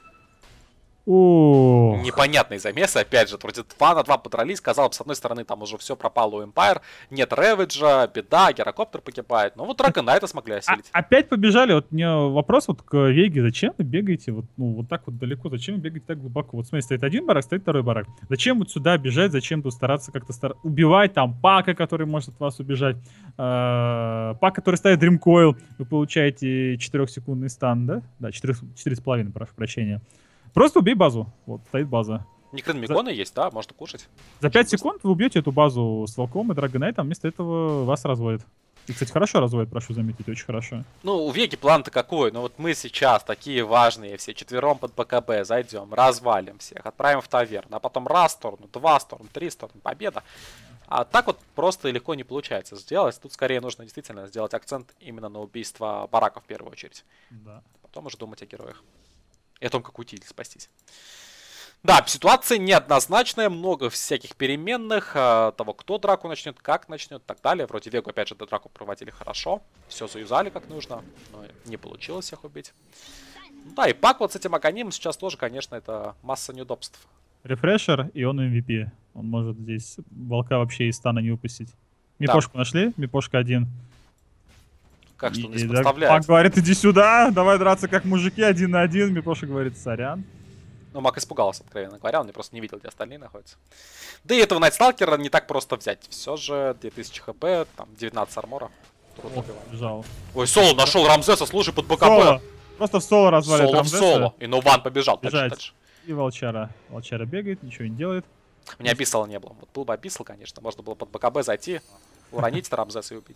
Непонятные замесы, опять же, вроде 2 на 2 подрались, казалось бы, с одной стороны, там уже все пропало у Empire, нет Рэвиджа, беда, Герокоптер погибает, но вот Драгонайта смогли осилить. Опять побежали, вот мне вопрос вот к Веге, зачем вы бегаете вот, ну, вот так вот далеко, зачем вы бегаете так глубоко? Вот смотри, стоит один барак, стоит второй барак, зачем вот сюда бежать, зачем тут стараться как-то убивать там Пака, который может от вас убежать, Пак, который ставит Дримкоил, вы получаете 4-секундный стан, да? Да, 4,5, прошу прощения. Просто убей базу. Вот, стоит база. Никрын Микона есть, да, можно кушать. За 5 секунд вы убьете эту базу с Волком и Драгонайтом, вместо этого вас разводит. И, кстати, хорошо разводит, прошу заметить, очень хорошо. Ну, у Веги план-то какой? Ну вот мы сейчас такие важные, все четвером под БКБ зайдем, развалим всех, отправим в таверну, а потом раз сторону, 2 сторону, 3 стороны, победа. А так вот просто и легко не получается сделать. Тут скорее нужно действительно сделать акцент именно на убийство бараков в первую очередь. Да. Потом уже думать о героях. И о том, как уйти или спастись. Да, ситуация неоднозначная, много всяких переменных, того, кто драку начнет, как начнет и так далее. Вроде Вегу, опять же, до драку проводили хорошо, все заюзали как нужно, но не получилось всех убить. Да, и Пак вот с этим Аганимом сейчас тоже, конечно, это масса неудобств. Рефрешер, и он MVP. Он может здесь Волка вообще из стана не выпустить. Мипошку нашли, Мипошка один. Как что он не подставляет. Пак говорит, иди сюда, давай драться как мужики, 1 на 1. Мипоша говорит, сорян. Ну, Мак испугался, откровенно говоря, он просто не видел, где остальные находятся. Да и этого Найтсталкера не так просто взять. Все же 2000 хп, там 19 армора. Побежал. Ой, Соло нашел Рамзеса, слушай, под БКБ. Соло. Просто в соло развалит Соло Рамзеса. в соло. И No-1 побежал. Дальше. И Волчара. Волчара бегает, ничего не делает. У меня Абиссала не было. Вот был бы Абиссал, конечно. Можно было под БКБ зайти, уронить Рамзеса и убить.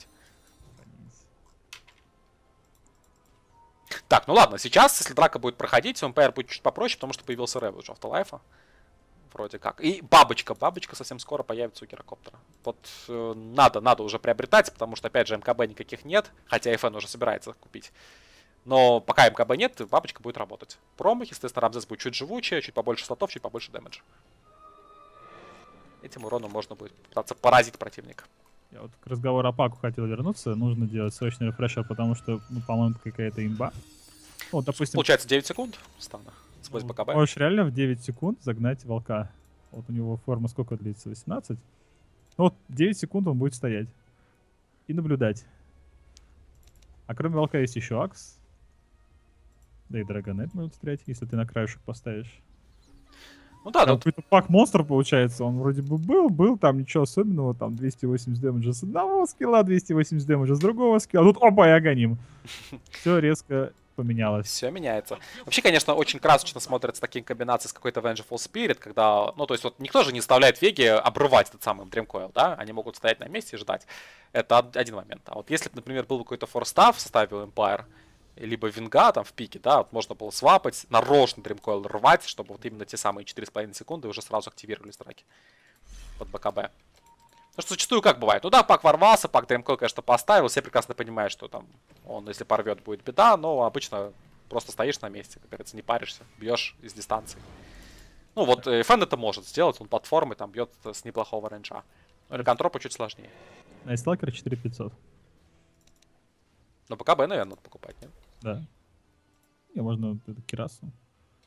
Так, ну ладно, сейчас, если драка будет проходить, у Empire будет чуть попроще, потому что появился Рэвидж Автолайфа. Вроде как. И бабочка. Бабочка совсем скоро появится у Герокоптера. Вот надо уже приобретать, потому что, опять же, МКБ никаких нет, хотя FN уже собирается купить. Но пока МКБ нет, бабочка будет работать. Промах, естественно, Рамзес будет чуть живучее, чуть побольше слотов, чуть побольше дэмэджа. Этим уроном можно будет пытаться поразить противника. Я вот к разговору о Паку хотел вернуться. Нужно делать срочный рефрешер, потому что, ну, по-моему, какая-то имба. Вот, допустим... Получается 9 секунд стана сквозь БКБ. Можешь реально в 9 секунд загнать Волка. Вот у него форма сколько длится? 18? Ну вот 9 секунд он будет стоять. И наблюдать. А кроме Волка есть еще Акс. Да и Драгонет может стрелять, если ты на краешек поставишь. Ну да, тут какой-то Пак-монстр получается. Он вроде бы был, там ничего особенного. Там 280 дэмэджа с одного скилла, 280 дэмэджа с другого скилла. А тут опа, и Аганим. Все резко поменялось. Все меняется. Вообще, конечно, очень красочно смотрятся такие комбинации с какой-то Vengeful Spirit, когда, ну, то есть вот никто же не заставляет Веги обрывать этот самый Dreamcoil, да? Они могут стоять на месте и ждать. Это один момент. А вот если бы, например, был какой-то форстав в составе Empire, либо Винга там в пике, да, вот можно было свапать, нарочно Dreamcoil рвать, чтобы вот именно те самые 4,5 секунды уже сразу активировались драки под БКБ. Потому что зачастую как бывает? Ну да, Пак ворвался, Пак Dreamcoil, конечно, поставил, все прекрасно понимают, что там он, если порвет, будет беда, но обычно просто стоишь на месте, как говорится, не паришься, бьешь из дистанции. Ну вот Фэн это может сделать, он платформой там бьет с неплохого рейнджа. Но Реконтропу чуть сложнее. Найсталкер 4500. Но БКБ, наверное, надо покупать, нет? Да. Не, можно Кирасу.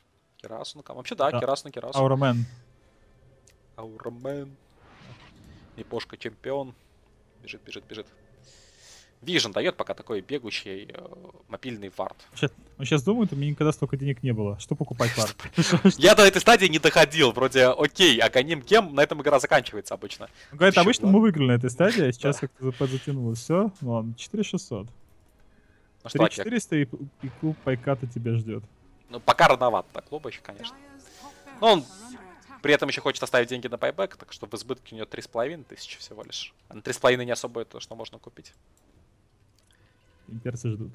Кирасу, ну вообще да, Кирасу на Кирасу. Аурамен. Аурамен. Мипошка чемпион. Бежит, бежит, бежит. Вижен дает пока такой бегущий мобильный вард. Он сейчас думает, у меня никогда столько денег не было. Что покупать вард? Я до этой стадии не доходил. Вроде окей, Аганим Гем, на этом игра заканчивается обычно. Говорит, обычно мы выиграли на этой стадии, а сейчас как-то затянулось. Все, ладно, 4600. 3400 и клуб Пайката тебя ждет. Ну, пока рановато, так, клуба еще, конечно. Но он при этом еще хочет оставить деньги на пайбэк, так что в избытке у него 3500 всего лишь. А на 3,5 не особо это, что можно купить. Имперцы ждут.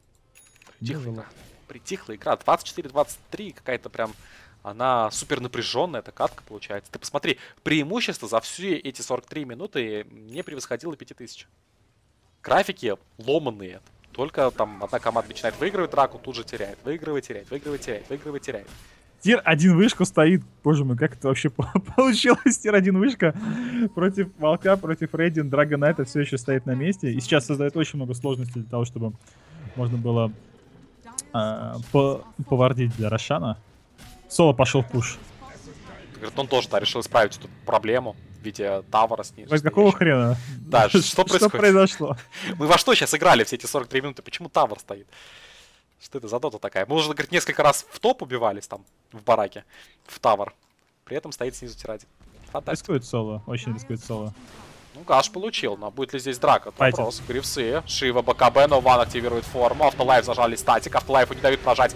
Притихла игра. 24-23, какая-то прям... Она супер напряженная, эта катка получается. Ты посмотри, преимущество за все эти 43 минуты не превосходило 5000. Графики ломаные. Только там одна команда начинает выигрывать драку, тут же теряет. Выигрывает, теряет, выигрывает, теряет, выигрывает, теряет. Тир 1 вышку стоит. Боже мой, как это вообще получилось? Тир 1 вышка против Волка, против Рейдин. Драгонайта все еще стоит на месте. И сейчас создает очень много сложностей для того, чтобы можно было повардить для Рошана. Соло пошел в пуш. Говорит, он тоже решил исправить эту проблему в виде тавара снизу. Какого хрена? Да, что происходит? Что произошло? Мы во что сейчас играли все эти 43 минуты? Почему тавар стоит? Что это за дота такая? Мы уже, говорит, несколько раз в топ убивались там, в бараке, в тавар. При этом стоит снизу тир-1. Рискует соло, очень рискует соло. Ну, Гаш получил, но будет ли здесь драка? Вопрос. Грифсы, Шива, БКБ, но Ван активирует форму. Автолайф зажали статик, Автолайфу не дают прожать.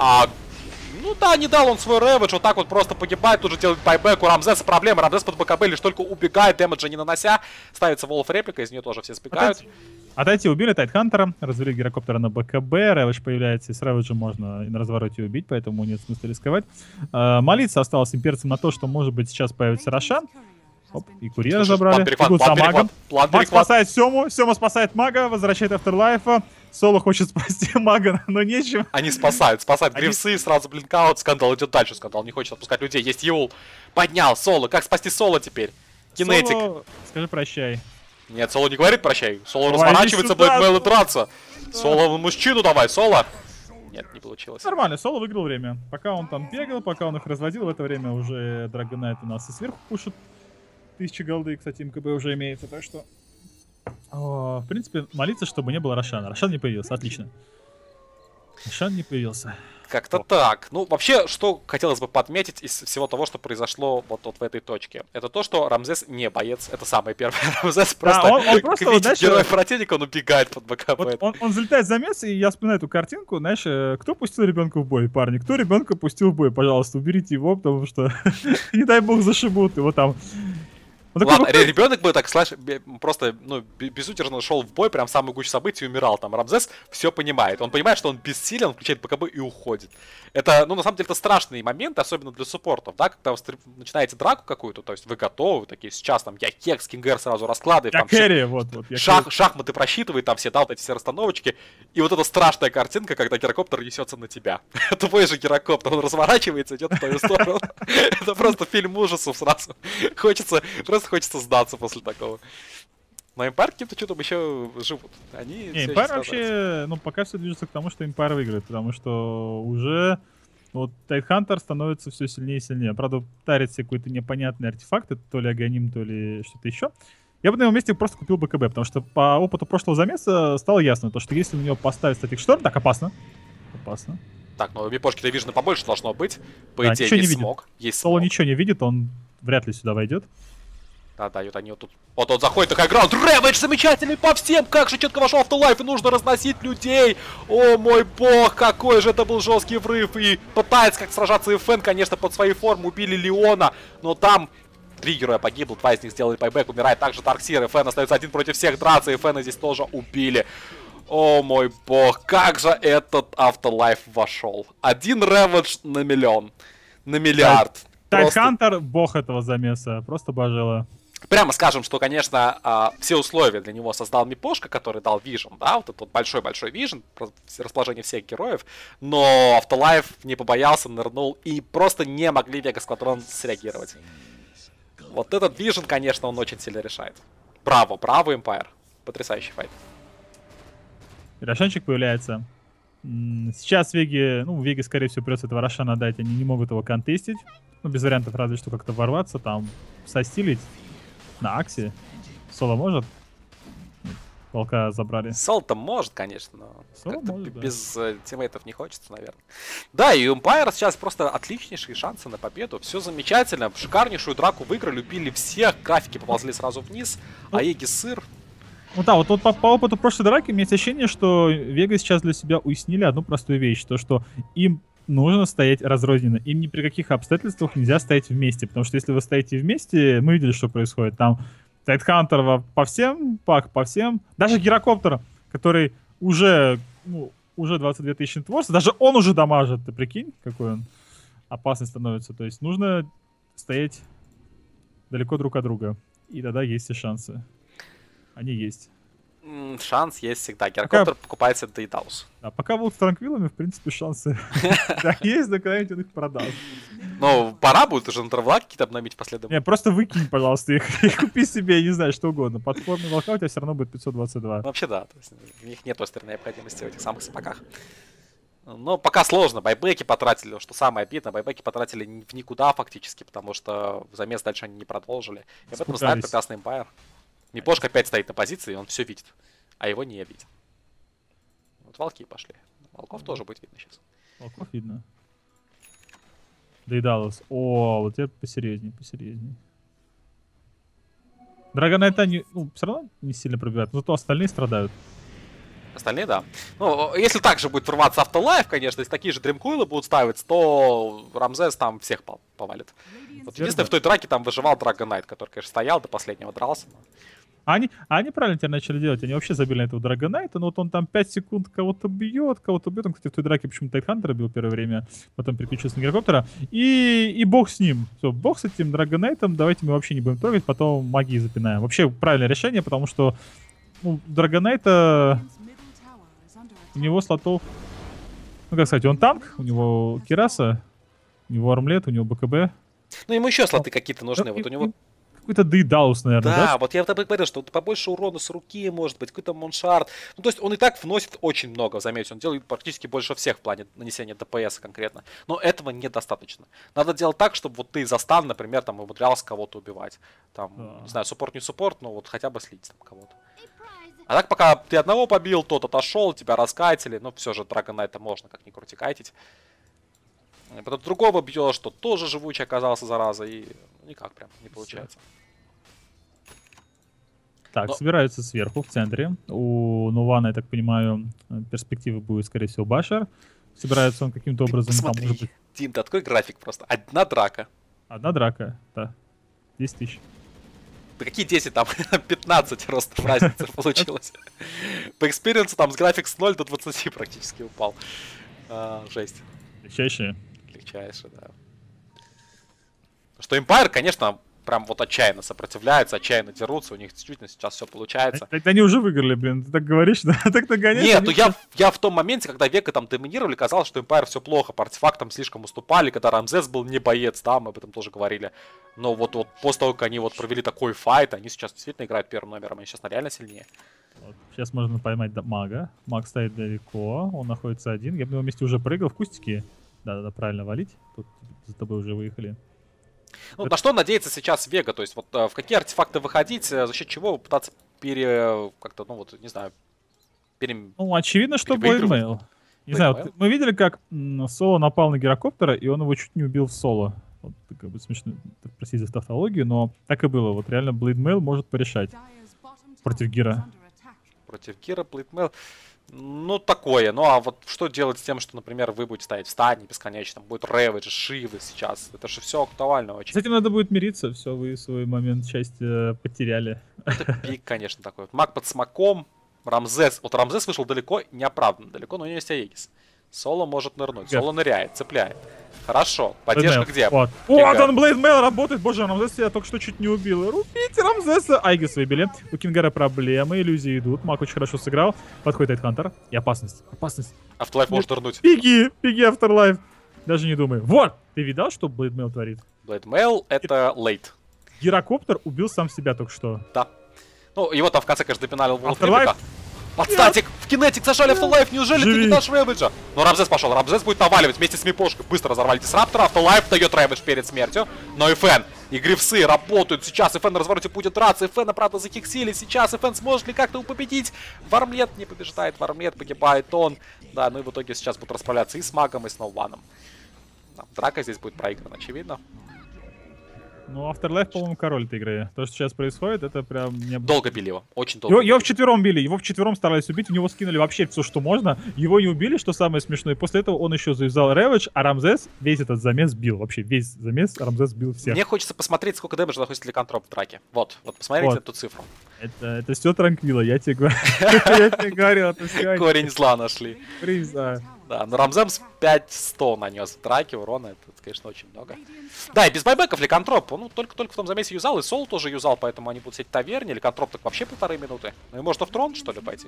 Ну да, не дал он свой рэвидж, вот так вот просто погибает, тут же делает байбэк. У Рамзеса проблема, Рамзес под БКБ лишь только убегает, дэмэджа не нанося. Ставится Волф реплика, из нее тоже все сбегают. Отойти убили Тайтхантера, развели гирокоптера на БКБ, рэвидж появляется, и с рэвиджем можно и на развороте убить, поэтому нет смысла рисковать. Молиться осталось имперцам на то, что может быть сейчас появится Рошан. Оп, и курьера забрали. Бегут за магом. Маг спасает Сему, Сема спасает мага, возвращает Афтерлайфа. Соло хочет спасти мага, но нечем. Они спасают грифсы, сразу блинкаут, скандал идет дальше, скандал не хочет отпускать людей. Есть Юл, поднял Соло, как спасти Соло теперь? Кинетик. Соло, скажи прощай. Нет, Соло не говорит прощай, Соло разворачивается, будет Мэл и драться. Соло, мужчину давай, Соло. Нет, не получилось. Нормально, Соло выиграл время. Пока он там бегал, пока он их разводил, в это время уже Драгонайт у нас и сверху пушит. 1000 голды, кстати, МКБ уже имеется, так что... в принципе, молиться, чтобы не было Рошана. Рошан не появился, отлично. Рошан не появился. Как-то так. Ну, вообще, что хотелось бы подметить из всего того, что произошло вот в этой точке. Это то, что Рамзес не боец. Это самый первый Рамзес. Просто, он просто видит вот, герой противника, он убегает под БКБ. Вот он залетает за место, и я вспоминаю эту картинку. Знаешь, кто пустил ребенка в бой, парни? Кто ребенка пустил в бой? Пожалуйста, уберите его, потому что, не дай бог, зашибут его там. Ладно, ребенок бы так, просто, безудержно шел в бой, прям в самую гущу событий и умирал. Там Рамзес все понимает. Он понимает, что он бессилен, он включает БКБ и уходит. Это, на самом деле, это страшный момент, особенно для суппортов, да, когда вы начинаете драку какую-то, то есть вы готовы, такие, сейчас там я Хекс, Кингер сразу раскладывает. Там Керри, шахматы просчитывает, там все, да, вот эти все расстановочки. И вот эта страшная картинка, когда гирокоптер несется на тебя. Твой же гирокоптер, он разворачивается, идет в твою сторону. Это просто фильм ужасов сразу. Хочется сдаться после такого. Но Empire каким-то чудом еще живут. Они Empire вообще, пока все движется к тому, что Empire выиграет, потому что уже вот Тайтхантер становится все сильнее и сильнее. Правда, тарит все какой-то непонятный артефакт, это то ли Аганим, то ли что-то еще. Я бы на его месте просто купил БКБ, потому что по опыту прошлого замеса стало ясно, то, что если на него поставить статик шторм, так опасно. Опасно. Так, но Мипошки-то вижена побольше должно быть. По идее, не смог. Соло ничего не видит, он вряд ли сюда войдет. Да, дают они вот тут. Вот он заходит, такая граунд. Рэвидж замечательный по всем. Как же четко вошел Автолайф, и нужно разносить людей. О мой бог, какой же это был жесткий врыв. И пытается как сражаться ИФН, конечно, под своей формы. Убили Леона, но там 3 героя погибло, 2 из них сделали пайбэк. Умирает также Дарксир. ИФН остается один против всех драться. ИФН здесь тоже убили. О мой бог, как же этот Автолайф вошел. Один Рэвидж на миллион. На миллиард. Тайтхантер, бог этого замеса. Просто божила. Прямо скажем, что, конечно, все условия для него создал Мипошка, который дал Vision, да, вот этот вот большой-большой Vision, расположение всех героев, но Автолайф не побоялся, нырнул, и просто не могли Vegas Quadron среагировать. Вот этот Vision, конечно, он очень сильно решает. Браво, браво, Empire. Потрясающий файт. Рошанчик появляется. Сейчас Веги, скорее всего, придется этого Рошана дать, они не могут его контестить. Без вариантов разве что как-то ворваться, там, состилить. на Аксе. Соло может? Волка забрали. Соло-то может, конечно, но может, да. без тиммейтов не хочется, наверное. Да, и у Empire сейчас просто отличнейшие шансы на победу. Все замечательно. Шикарнейшую драку выиграли, убили всех. Графики поползли сразу вниз. Аегис сыр. Ну да, вот по опыту прошлой драки у меня есть ощущение, что Вега сейчас для себя уяснили одну простую вещь. То, что им нужно стоять разрозненно. Им ни при каких обстоятельствах нельзя стоять вместе. Потому что если вы стоите вместе, мы видели, что происходит. Там Тайтхантер по всем, Пак по всем. Даже Гирокоптер, который уже 22 тысячи творца, даже он уже дамажит. Ты прикинь, какой он опасный становится. То есть нужно стоять далеко друг от друга. И тогда есть и шансы. Они есть. Шанс есть всегда. Гирокоптер покупает себе Дейдаус. Да, пока будут с транквилами, в принципе, шансы есть, да когда-нибудь он их продаст. Ну, пора будет уже на травлак какие-то обновить последовательно. Не, просто выкинь, пожалуйста, их и купи себе, я не знаю, что угодно. Платформенный волка у тебя все равно будет 522. Вообще да, то есть в них нет острой необходимости в этих самых сапогах. Но пока сложно, байбеки потратили, что самое обидно, байбеки потратили в никуда фактически, потому что замес дальше они не продолжили. И об этом знает прекрасный Empire. Мипошка опять стоит на позиции, и он все видит, а его не видит. Вот волки пошли. Волков тоже будет видно сейчас. Волков видно. Дейдалус. О, вот теперь посерьезней. Драгонайта они, все равно не сильно пробивают, но зато остальные страдают. Остальные, да. Ну, если так же будет врываться Автолайф, конечно, если такие же дримкоилы будут ставить, то Рамзес там всех повалит. Вот единственное, в той драке там выживал Драгонайт, который, конечно, стоял до последнего, дрался. Они правильно теперь начали делать, они вообще забили на этого Драгонайта, но вот он там 5 секунд кого-то бьет, он, кстати, в той драке почему-то Тайтхантера бил первое время, потом переключился на Гирокоптера, и бог с ним. Все, бог с этим Драгонайтом, давайте мы вообще не будем трогать, потом магии запинаем. Вообще правильное решение, потому что Драгонайта, у него слотов, как сказать, он танк, у него Кираса, у него армлет, у него БКБ. Ну, ему еще слоты какие-то нужны, вот у него... Какой-то Дейдаус, наверное, да? Да, вот я говорил, что побольше урона с руки, может быть, какой-то Моншард. Ну, то есть он и так вносит очень много, заметьте, он делает практически больше всех в плане нанесения ДПС конкретно. Но этого недостаточно. Надо делать так, чтобы вот ты за стан, например, там умудрялся кого-то убивать. Там, не знаю, суппорт не суппорт, но вот хотя бы слить там кого-то. А так, пока ты одного побил, тот отошел, тебя раскайтили, но все же Драгонайта можно как ни крути кайтить. Потом другого бьешь, что тоже живучий оказался, зараза, и никак прям не получается. Так, собираются сверху, в центре. У Нувана, я так понимаю, перспективы будет, скорее всего, Башер. Собирается он каким-то образом... Смотри, там, может быть... Дим, ты открой график просто. Одна драка. Одна драка, да. 10 тысяч. Да какие 10 там? 15 просто разница получилось. По экспириенсу там с график с 0 до 20 практически упал. Жесть. Легчайшие. Легчайшие, да. Что Empire, конечно, прям вот отчаянно сопротивляются, отчаянно дерутся, у них действительно сейчас все получается. Это они уже выиграли, блин, ты так говоришь, да? Так нагоняешь. Нет, ну я в том моменте, когда Века там доминировали, казалось, что Empire все плохо, по артефактам слишком уступали, когда Рамзес был не боец, да, мы об этом тоже говорили. Но вот после того, как они вот провели такой файт, они сейчас действительно играют первым номером, они сейчас реально сильнее. Вот. Сейчас можно поймать мага. Маг стоит далеко, он находится один. Я бы на его месте уже прыгал в кустики. Да, правильно валить. Тут за тобой уже выехали. Ну, на что надеется сейчас Вега? То есть, вот в какие артефакты выходить, за счет чего пытаться как-то, ну вот, не знаю, Ну, очевидно, что Блейдмейл. Не знаю, вот мы видели, как Соло напал на Гирокоптера, и он его чуть не убил в соло. Вот, как бы смешно просить за тавтологию, но так и было. Вот реально Блейдмейл может порешать против Гира. Против Гира, Блейдмейл. Ну, такое. Ну, а вот что делать с тем, что, например, вы будете ставить в стане бесконечно, будет Рэвидж, Шивы сейчас. Это же все актуально очень. С этим надо будет мириться. Все, вы свой момент счастья потеряли. Это пик, конечно, такой. Маг под смоком, Рамзес. Вот Рамзес вышел далеко, неоправданно далеко, но у него есть Аегис. Соло может нырнуть. Соло ныряет, цепляет. Хорошо. Поддержка где? Вот он, Блейдмейл работает. Боже, Рамзес я только что чуть не убил. Рубите Рамзеса. Айгис выбили. У Кингера проблемы, иллюзии идут. Маг очень хорошо сыграл. Подходит Тайтхантер. И опасность. Afterlife может нырнуть. Беги, Afterlife. Даже не думай. Вот! Ты видал, что Блейдмейл творит? Блейдмейл это лейт. Гирокоптер убил сам себя только что. Да. Ну, его там в конце, конечно, допинали в Afterlife. Подстатик! В кинетик зажали Afterlife! Неужели ты не дашь Рэвиджа? Но Рамзес пошел. Рамзес будет наваливать вместе с Мипошкой. Быстро разорвали Дисраптора. Afterlife дает Рэвидж перед смертью. Но и Фэн. И грифсы работают сейчас. ФН на развороте будет драться. ФН, правда, захиксили сейчас. ФН сможет ли как-то его победить? Вармлет не побеждает. Вармлет погибает он. Да, ну и в итоге сейчас будут расправляться и с магом, и с ноуваном. Драка здесь будет проиграна, очевидно. Ну, Afterlife, по-моему, король этой игры. То, что сейчас происходит, это прям... Долго били его, очень долго. Его вчетвером били, его вчетвером старались убить, у него скинули вообще все, что можно. Его не убили, что самое смешное. И после этого он еще завязал Ravage, а Рамзес весь этот замес бил. Вообще весь замес Рамзес бил всех. Мне хочется посмотреть, сколько дэмэджа находится ликантроп в драке. Вот посмотрите эту цифру. Это все Транквилла, я тебе говорю. Я тебе говорил, это все. Корень зла нашли. Да. Да, но Рамзес 5100 нанес в драке урона, это, конечно, очень много. Да, и без байбеков Ликантроп, он только в том замесе юзал, и Сол тоже юзал, поэтому они будут сидеть в таверне. Ликантроп так вообще 1,5 минуты. Ну и можно в трон, что ли, пойти?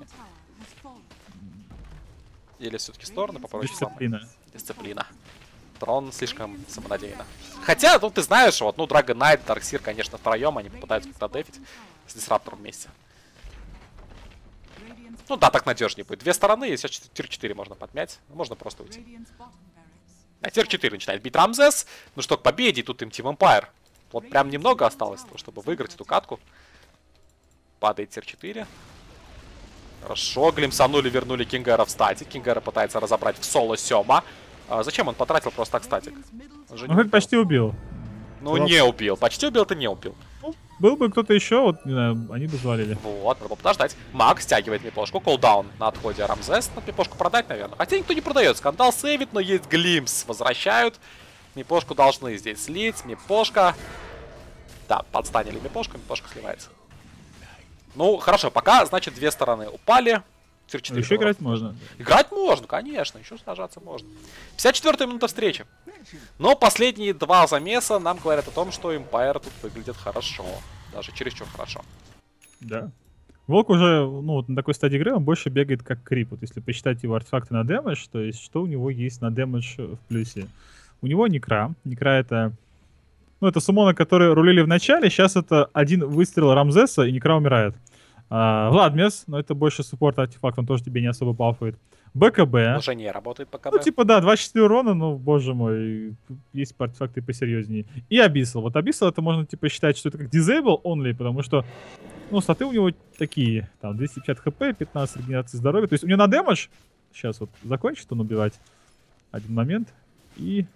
Или все-таки стороны попробовать? Дисциплина. Трон слишком самонадеянно. Хотя, ну ты знаешь, вот, ну Dragon Knight, Darkseer, конечно, втроем, они попытаются как-то дефить с Дисраптором вместе. Ну да, так надежнее будет. Две стороны, и сейчас тир-4 можно подмять. Можно просто уйти. А тир-4 начинает бить Рамзес. Ну что, к победе, тут им Team Empire. Вот прям немного осталось, чтобы выиграть эту катку. Падает тир-4. Хорошо, глимсанули, вернули Кингера в статик. Кингера пытается разобрать в соло Сёма. Зачем он потратил просто так статик? Он как почти убил. Ну не убил. Почти убил, это не убил. Был бы кто-то еще, вот, не знаю, они бы завалили. Вот, надо подождать. Маг стягивает мипошку, колдаун на отходе Рамзес. Надо мипошку продать, наверное. Хотя никто не продает. Скандал сейвит, но есть глимс. Возвращают. Мипошку должны здесь слить. Мипошка. Да, подстанили мипошку, мипошка сливается. Ну, хорошо, пока, значит, две стороны упали. Еще играть можно. Играть можно, конечно, еще сражаться можно. 54-я минута встречи. Но последние два замеса нам говорят о том, что Empire тут выглядит хорошо. Даже чересчур хорошо. Да. Волк уже, ну, вот на такой стадии игры он больше бегает как крип. Вот если посчитать его артефакты на дэмэдж, то есть что у него есть на дэмэдж в плюсе. У него Некра. Некра это... Ну, это суммоны, которые рулили в начале. Сейчас это один выстрел Рамзеса, и Некра умирает. Владмес, но это больше суппорт артефакт, он тоже тебе не особо пафует. БКБ. Уже не работает БКБ. Ну, типа, да, 24 урона, ну, боже мой, есть артефакты посерьезнее. И Abyssal. Вот Abyssal это можно, типа, считать, что это как Disable only, потому что, ну, статы у него такие, там, 250 хп, 15 регенерации здоровья. То есть у него на дэмэдж, сейчас вот закончит он убивать, один момент, и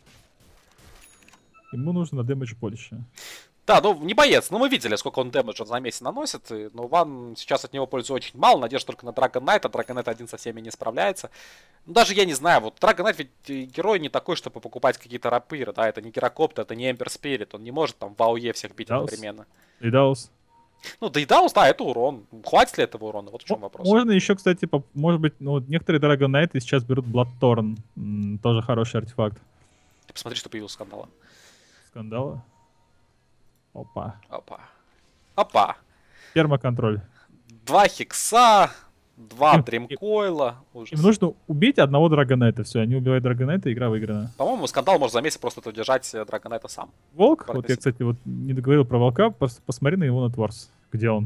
ему нужно на дэмэдж больше. Да, ну не боец, но мы видели, сколько он дэмэджа за месяц наносит, но Ван сейчас от него пользы очень мало, надежда только на Dragon Knight, а Dragon Knight один со всеми не справляется. Ну, даже я не знаю, вот Dragon Knight ведь герой не такой, чтобы покупать какие-то рапиры, да, это не Герокоптер, это не Ember Spirit, он не может там в АОЕ всех бить одновременно. Дейдаус. Ну, Дейдаус, да, это урон. Хватит ли этого урона? Вот в чем вопрос. Можно еще, кстати, может быть, ну, вот некоторые Dragon Knight сейчас берут Bloodthorn, тоже хороший артефакт. Ты посмотри, что появился скандала. Скандала? Опа. Опа. Опа. Термоконтроль. 2 хикса, 2 дримкойла. Им нужно убить одного Драгонайта. Все, они убивают Драгонайта, игра выиграна. По-моему, скандал может за месяц просто удержать Драгонайта сам. Волк? Вот я, кстати, вот не договорил про волка. Посмотри на его нетворс. Где он?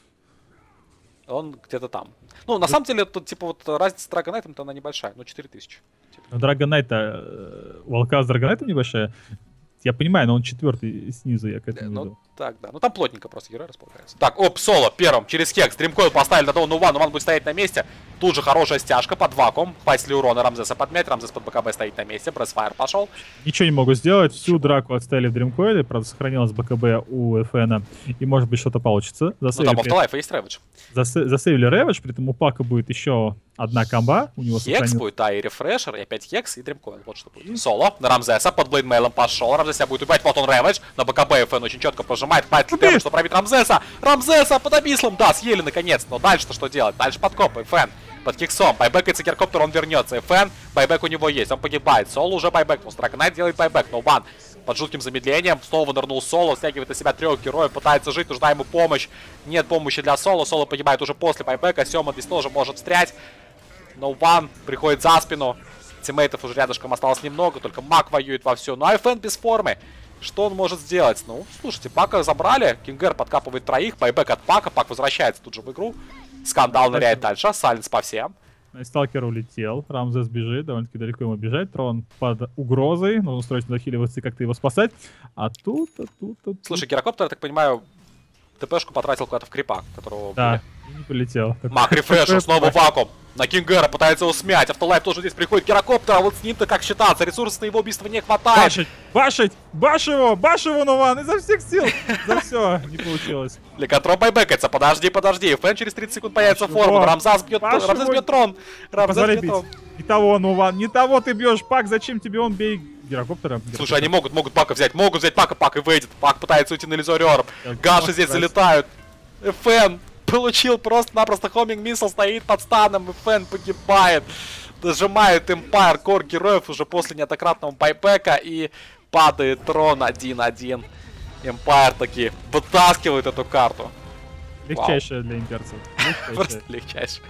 Он где-то там. Ну, на самом деле, тут, типа, вот разница с Драгонайтом-то она небольшая. Ну, 4000. Типа. Драгонайта, волка с Драгонайтом небольшая? Я понимаю, но он четвертый снизу, я к этому ну, веду. Так, да. Ну там плотненько просто герой располагается. Так, оп, соло первым через хекс. Дримкойл поставили на Дону Ван, Ван будет стоять на месте. Тут же хорошая стяжка под вакуум. Хватит ли урона Рамзеса подмять? Рамзес под БКБ стоит на месте. Бресфайр пошел. Ничего не могут сделать. Всю драку отставили в Дримкойле. Правда, сохранилось БКБ у ФН. И может быть что-то получится. Ну там Afterlife есть Рэвидж. Засейвили Рэвидж, при этом у Пака будет еще одна комба. У него Хекс будет, да, и рефрешер, и опять Хекс, и Дримкойл. Вот что будет. Соло на Рамзеса под блейдмейлом пошел. Рамзес себя будет убивать. Вот он Рэвидж. На БКБ ФН очень четко прожимает. Хватит ли дэмэдж, что пробить Рамзеса? Рамзеса под Абислом. Да, съели наконец. Но дальше-то что делать? Дальше подкоп. ФН под Хексом. Байбекается Герокоптер, он вернется. ФН, байбек у него есть. Он погибает. Соло уже байбек. Dragon Knight делает байбек. Но Ван под жутким замедлением. Снова нырнул Соло. Стягивает на себя 3 героев. Пытается жить. Нужна ему помощь. Нет помощи для Соло. Соло погибает уже после байбека. Сёма здесь тоже может встрять. Но Ван приходит за спину. Тиммейтов уже рядышком осталось немного. Только Мак воюет вовсю. Ну а ФН без формы. Что он может сделать? Ну, слушайте, Пака забрали. Кингер подкапывает троих. Байбек от Пака. Пак возвращается тут же в игру. Скандал ныряет дальше. Сайленс по всем. Сталкер улетел, Рамзес бежит, довольно-таки далеко ему бежать, Трон под угрозой, нужно срочно дохиливаться и как-то его спасать. А тут. Слушай, Гирокоптер, я так понимаю, ТПшку потратил куда-то в крипа, которого да, и не полетел. Мак рефрешер, снова вакуум. На Кингера пытается его смять. Автолайф тоже здесь приходит. Гирокоптер, а вот с ним-то как считаться? Ресурсов на его убийство не хватает. Башить! Баш его, Нуван, изо всех сил! За все, не получилось. Лекатрон байбекается. Подожди. Фэн через 30 секунд появится форма. Рамзес бьет трон. Рамзес бьет трон. Не того, Нуван, не того ты бьешь, Пак, зачем тебе он, бей Гирокоптера. Слушай, они могут Пака взять. Могут взять Пака, Пак и выйдет. Пак пытается уйти на Лизорёр. Гаши здесь залетают. Фэн получил просто-напросто хоминг миссл, стоит под станом, и Фэн погибает. Дожимает Эмпайр, кор героев уже после неоднократного байбека, и падает трон 1-1. Эмпайр таки вытаскивает эту карту. Легчайшая для имперцев. Просто легчайшая.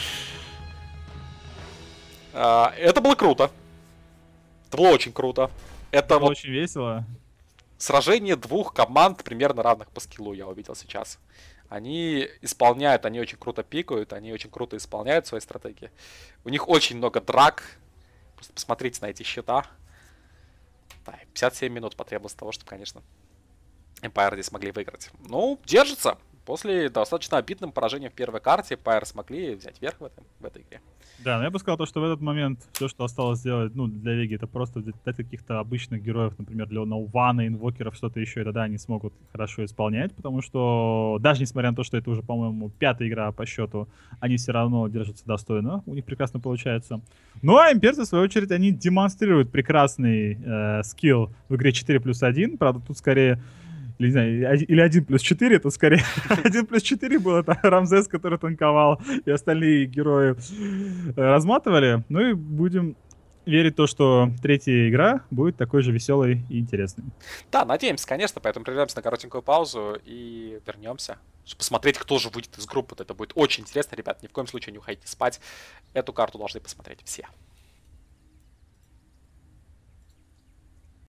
Это было круто. Это было очень круто. Это было очень весело. Сражение двух команд примерно равных по скиллу я увидел сейчас. Они исполняют, они очень круто пикают, они очень круто исполняют свои стратегии. У них очень много драк. Просто посмотрите на эти счета. Да, 57 минут потребовалось того, чтобы, конечно, Empire здесь смогли выиграть. Ну, держится. После достаточно обидным поражением в первой карте Empire смогли взять верх в этой игре. Да, но я бы сказал, то, что в этот момент все, что осталось сделать, ну, для Веги, это просто взять каких-то обычных героев, например, для Наувана, инвокеров, что-то еще, и тогда они смогут хорошо исполнять, потому что даже несмотря на то, что это уже, по-моему, 5-я игра по счету, они все равно держатся достойно, у них прекрасно получается. Ну, а имперцы, в свою очередь, они демонстрируют прекрасный скилл в игре 4+1, правда, тут скорее... Или, не знаю, или 1+4, это скорее 1+4 был, это Рамзес, который танковал, и остальные герои разматывали. Ну и будем верить в то, что третья игра будет такой же веселой и интересной. Да, надеемся, конечно, поэтому прервемся на коротенькую паузу и вернемся, чтобы посмотреть, кто же выйдет из группы. Это будет очень интересно, ребят, ни в коем случае не уходите спать. Эту карту должны посмотреть все.